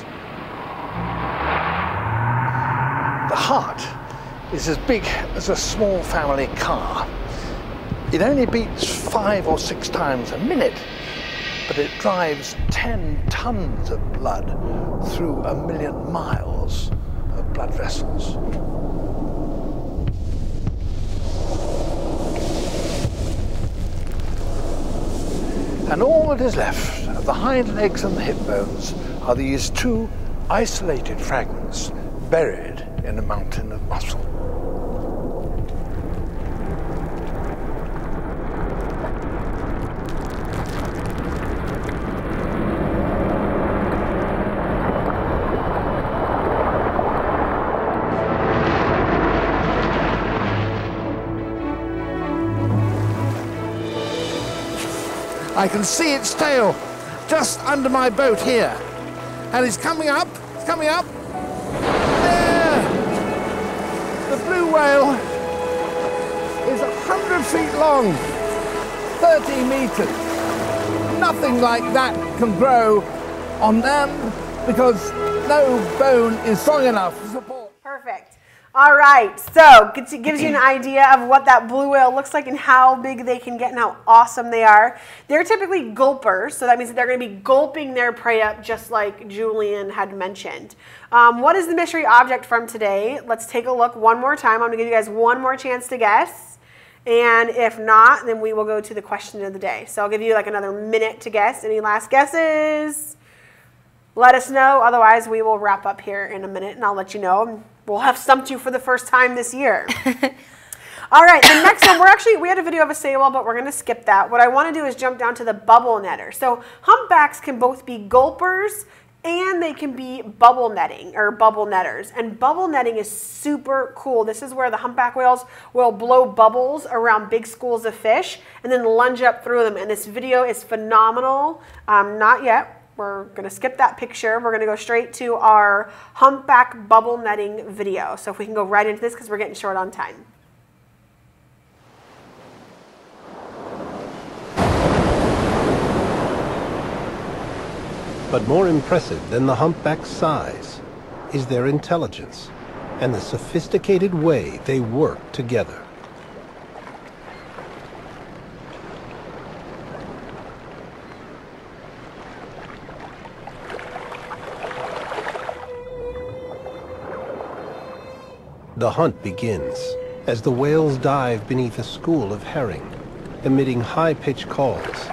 S13: The heart is as big as a small family car. It only beats 5 or 6 times a minute, but it drives 10 tons of blood through 1 million miles of blood vessels. And all that is left of the hind legs and the hip bones are these 2 isolated fragments buried in a mountain of muscle. I can see its tail just under my boat here. And it's coming up, it's coming up. There! The blue whale is 100 feet long, 30 meters. Nothing like that can grow on land because no bone is strong enough to support. Perfect. All right, so it gives you an idea of what that blue whale looks like and how big they can get and how awesome they are. They're typically gulpers, so that means that they're going to be gulping their prey up just like Julian had mentioned. What is the mystery object from today? Let's take a look one more time. I'm going to give you guys one more chance to guess. And if not, then we will go to the question of the day. So I'll give you like another minute to guess. Any last guesses? Let us know. Otherwise, we will wrap up here in a minute and I'll let you know. We'll have stumped you for the first time this year.
S2: All right, the next one, we had a video of a say whale, but we're going to skip that. What I want to do is jump down to the bubble netter. So humpbacks can both be gulpers and they can be bubble netting or bubble netters. And bubble netting is super cool. This is where the humpback whales will blow bubbles around big schools of fish and then lunge up through them. And this video is phenomenal. Not yet. We're going to skip that picture. We're going to go straight to our humpback bubble netting video. So if we can go right into this because we're getting short on time.
S14: But more impressive than the humpback's size is their intelligence and the sophisticated way they work together. The hunt begins as the whales dive beneath a school of herring, emitting high-pitched calls.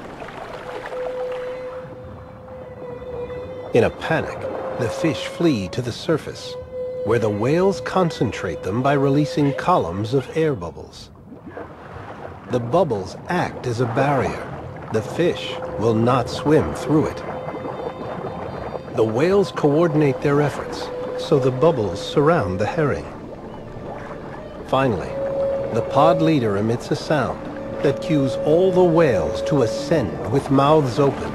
S14: In a panic, the fish flee to the surface, where the whales concentrate them by releasing columns of air bubbles. The bubbles act as a barrier. The fish will not swim through it. The whales coordinate their efforts, so the bubbles surround the herring. Finally, the pod leader emits a sound that cues all the whales to ascend with mouths open.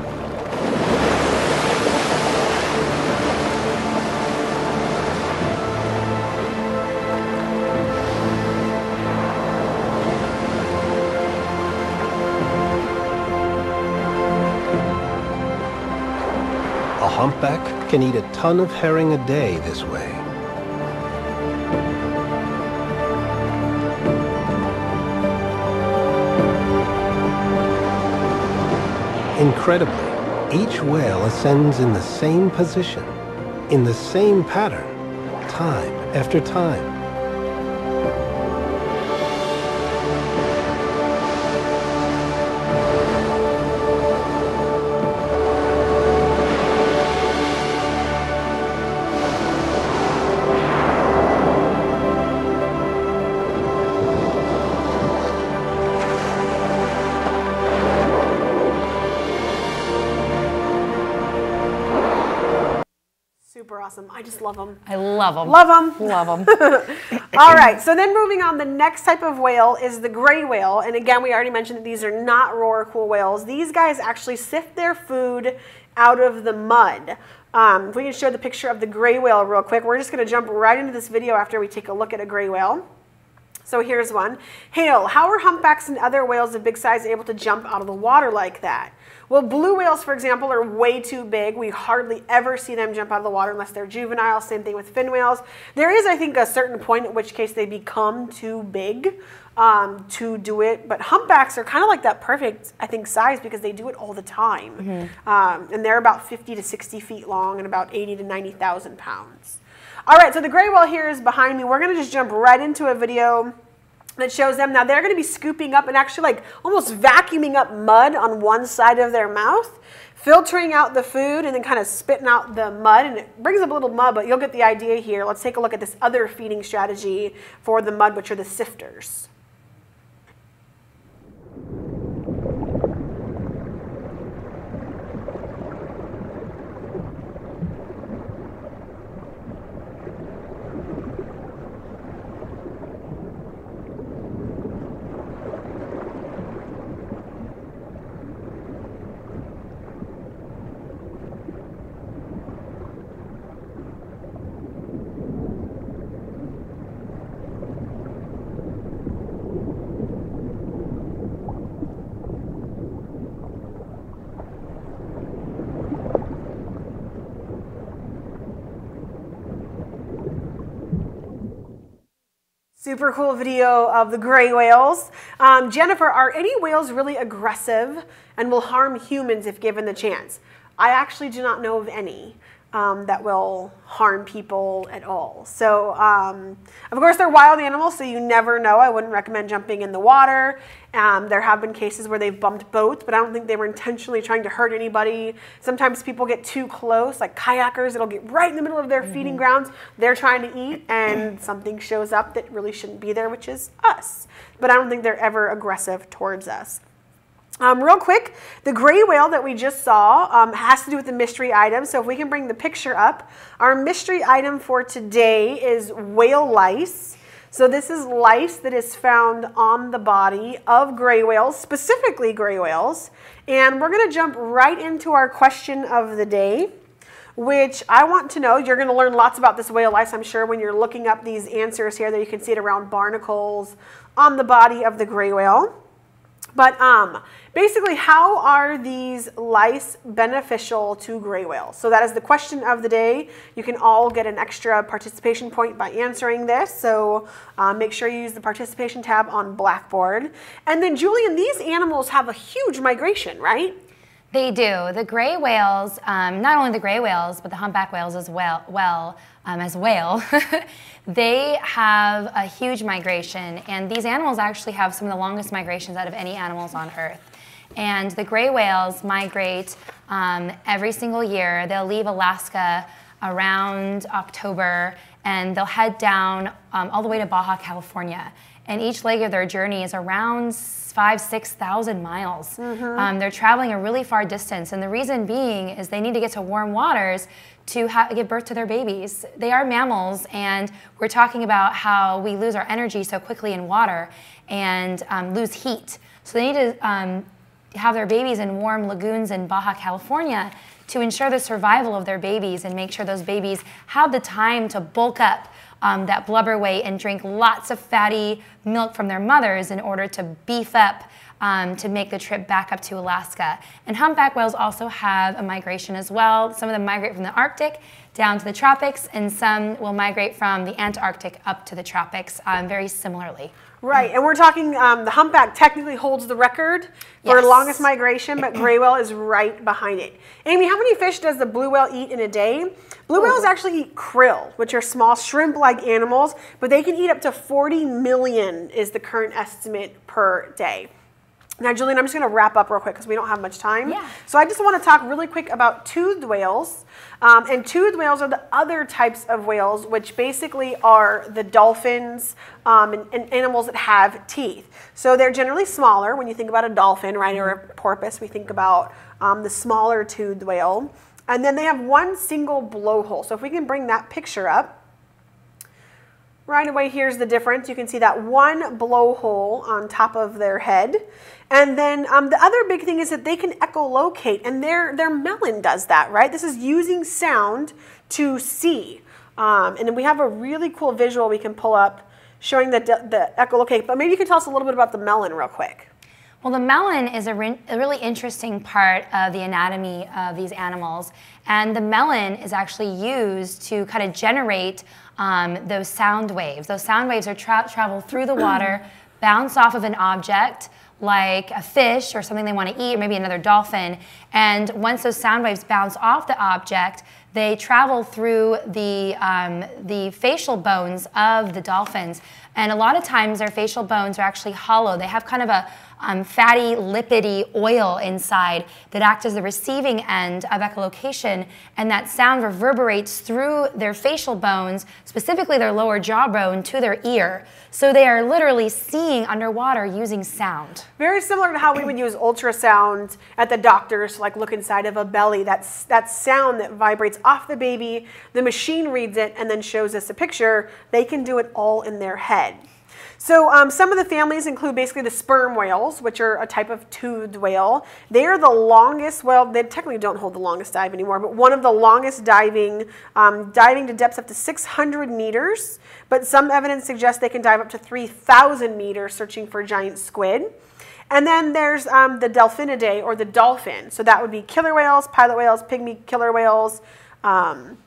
S14: A humpback can eat a ton of herring a day this way. Incredibly, each whale ascends in the same position, in the same pattern, time after time.
S2: Super awesome. I just love them.
S3: I love them.
S2: Love them.
S3: Love them.
S2: All right, so then moving on, the next type of whale is the gray whale. And again, we already mentioned that these are not rorqual whales. These guys actually sift their food out of the mud. If we can show the picture of the gray whale real quick, we're just going to jump right into this video after we take a look at a gray whale. So here's one. Hale, how are humpbacks and other whales of big size able to jump out of the water like that? Well, blue whales, for example, are way too big. We hardly ever see them jump out of the water unless they're juvenile. Same thing with fin whales. There is, I think, a certain point at which case they become too big to do it. But humpbacks are kind of like that perfect, I think, size because they do it all the time. And they're about 50 to 60 feet long and about 80 to 90,000 pounds. All right, so the gray whale here is behind me. We're going to just jump right into a video that shows them. Now they're going to be scooping up and actually like almost vacuuming up mud on one side of their mouth, filtering out the food and then kind of spitting out the mud. And it brings up a little mud, but you'll get the idea here. Let's take a look at this other feeding strategy for the mud, which are the sifters. Super cool video of the gray whales. Jennifer, are any whales really aggressive and will harm humans if given the chance? I actually do not know of any. that will harm people at all. So, of course, they're wild animals, so you never know. I wouldn't recommend jumping in the water. There have been cases where they've bumped boats, but I don't think they were intentionally trying to hurt anybody. Sometimes people get too close, like kayakers, it'll get right in the middle of their feeding grounds. They're trying to eat, and something shows up that really shouldn't be there, which is us. But I don't think they're ever aggressive towards us. Real quick, the gray whale that we just saw has to do with the mystery item. So if we can bring the picture up, our mystery item for today is whale lice. So this is lice that is found on the body of gray whales, specifically gray whales. And we're going to jump right into our question of the day, which I want to know. You're going to learn lots about this whale lice, I'm sure, when you're looking up these answers here that you can see it around barnacles on the body of the gray whale. But basically, how are these lice beneficial to gray whales? So that is the question of the day. You can all get an extra participation point by answering this. So make sure you use the participation tab on Blackboard. And then, Julian, these animals have a huge migration, right?
S3: They do. The gray whales, not only the gray whales, but the humpback whales as well, they have a huge migration, and these animals actually have some of the longest migrations out of any animals on Earth. And the gray whales migrate every single year. They'll leave Alaska around October, and they'll head down all the way to Baja California. And each leg of their journey is around 5,000–6,000 miles. They're traveling a really far distance, and the reason being is they need to get to warm waters to give birth to their babies. They are mammals, and we're talking about how we lose our energy so quickly in water and lose heat. So they need to have their babies in warm lagoons in Baja California to ensure the survival of their babies and make sure those babies have the time to bulk up that blubber weight and drink lots of fatty milk from their mothers in order to beef up to make the trip back up to Alaska. And humpback whales also have a migration as well. Some of them migrate from the Arctic down to the tropics, and some will migrate from the Antarctic up to the tropics very similarly.
S2: Right, and we're talking, the humpback technically holds the record for longest migration, but gray whale is right behind it. Amy, how many fish does the blue whale eat in a day? Blue whales actually eat krill, which are small shrimp-like animals, but they can eat up to 40 million is the current estimate per day. Now, Julian, I'm just going to wrap up real quick because we don't have much time.
S3: Yeah.
S2: So I just want to talk really quick about toothed whales. And toothed whales are the other types of whales, which basically are the dolphins and animals that have teeth. So they're generally smaller. When you think about a dolphin, right, or a porpoise, we think about the smaller toothed whale. And then they have one single blowhole. So if we can bring that picture up. Right away, here's the difference. You can see that one blowhole on top of their head. And then the other big thing is that they can echolocate, and their melon does that, right? This is using sound to see. And then we have a really cool visual we can pull up showing the echolocate. But maybe you can tell us a little bit about the melon real quick.
S3: Well, the melon is a really interesting part of the anatomy of these animals. And the melon is actually used to kind of generate those sound waves. Those sound waves are travel through the water, bounce off of an object like a fish or something they want to eat, or maybe another dolphin. And once those sound waves bounce off the object, they travel through the facial bones of the dolphins. And a lot of times their facial bones are actually hollow. They have kind of a fatty, lipidy oil inside that act as the receiving end of echolocation, and that sound reverberates through their facial bones, specifically their lower jawbone, to their ear. So they are literally seeing underwater using sound.
S2: Very similar to how we would use ultrasound at the doctors, like look inside of a belly. That sound that vibrates off the baby, the machine reads it and then shows us a picture. They can do it all in their head. So some of the families include basically the sperm whales, which are a type of toothed whale. They are the longest, well, they technically don't hold the longest dive anymore, but one of the longest diving to depths up to 600 meters. But some evidence suggests they can dive up to 3,000 meters searching for giant squid. And then there's the Delphinidae, or the dolphin. So that would be killer whales, pilot whales, pygmy killer whales.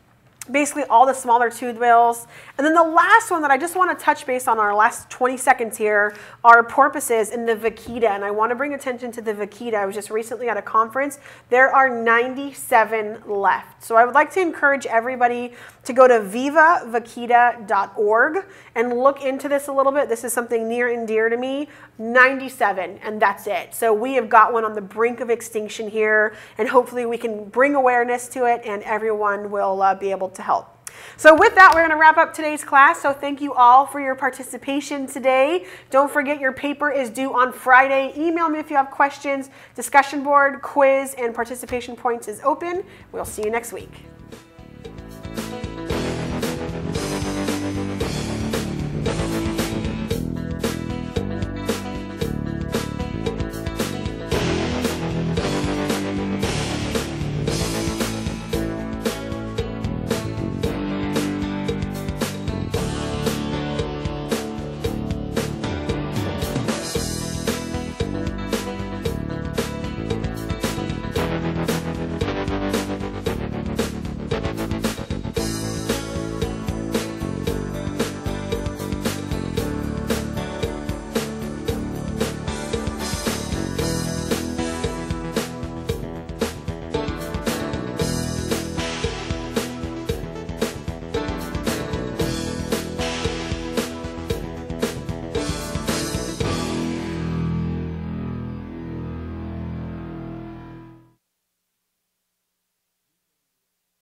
S2: basically all the smaller toothed whales. And then the last one that I just want to touch base on, our last 20 seconds here, are porpoises in the vaquita. And I want to bring attention to the vaquita. I was just recently at a conference. There are 97 left. So I would like to encourage everybody to go to vivavaquita.org and look into this a little bit. This is something near and dear to me. 97, and that's it. So we have got one on the brink of extinction here, and hopefully we can bring awareness to it and everyone will be able to help. So with that, we're going to wrap up today's class. So thank you all for your participation today. Don't forget your paper is due on Friday. Email me if you have questions. Discussion board, quiz, and participation points is open. We'll see you next week.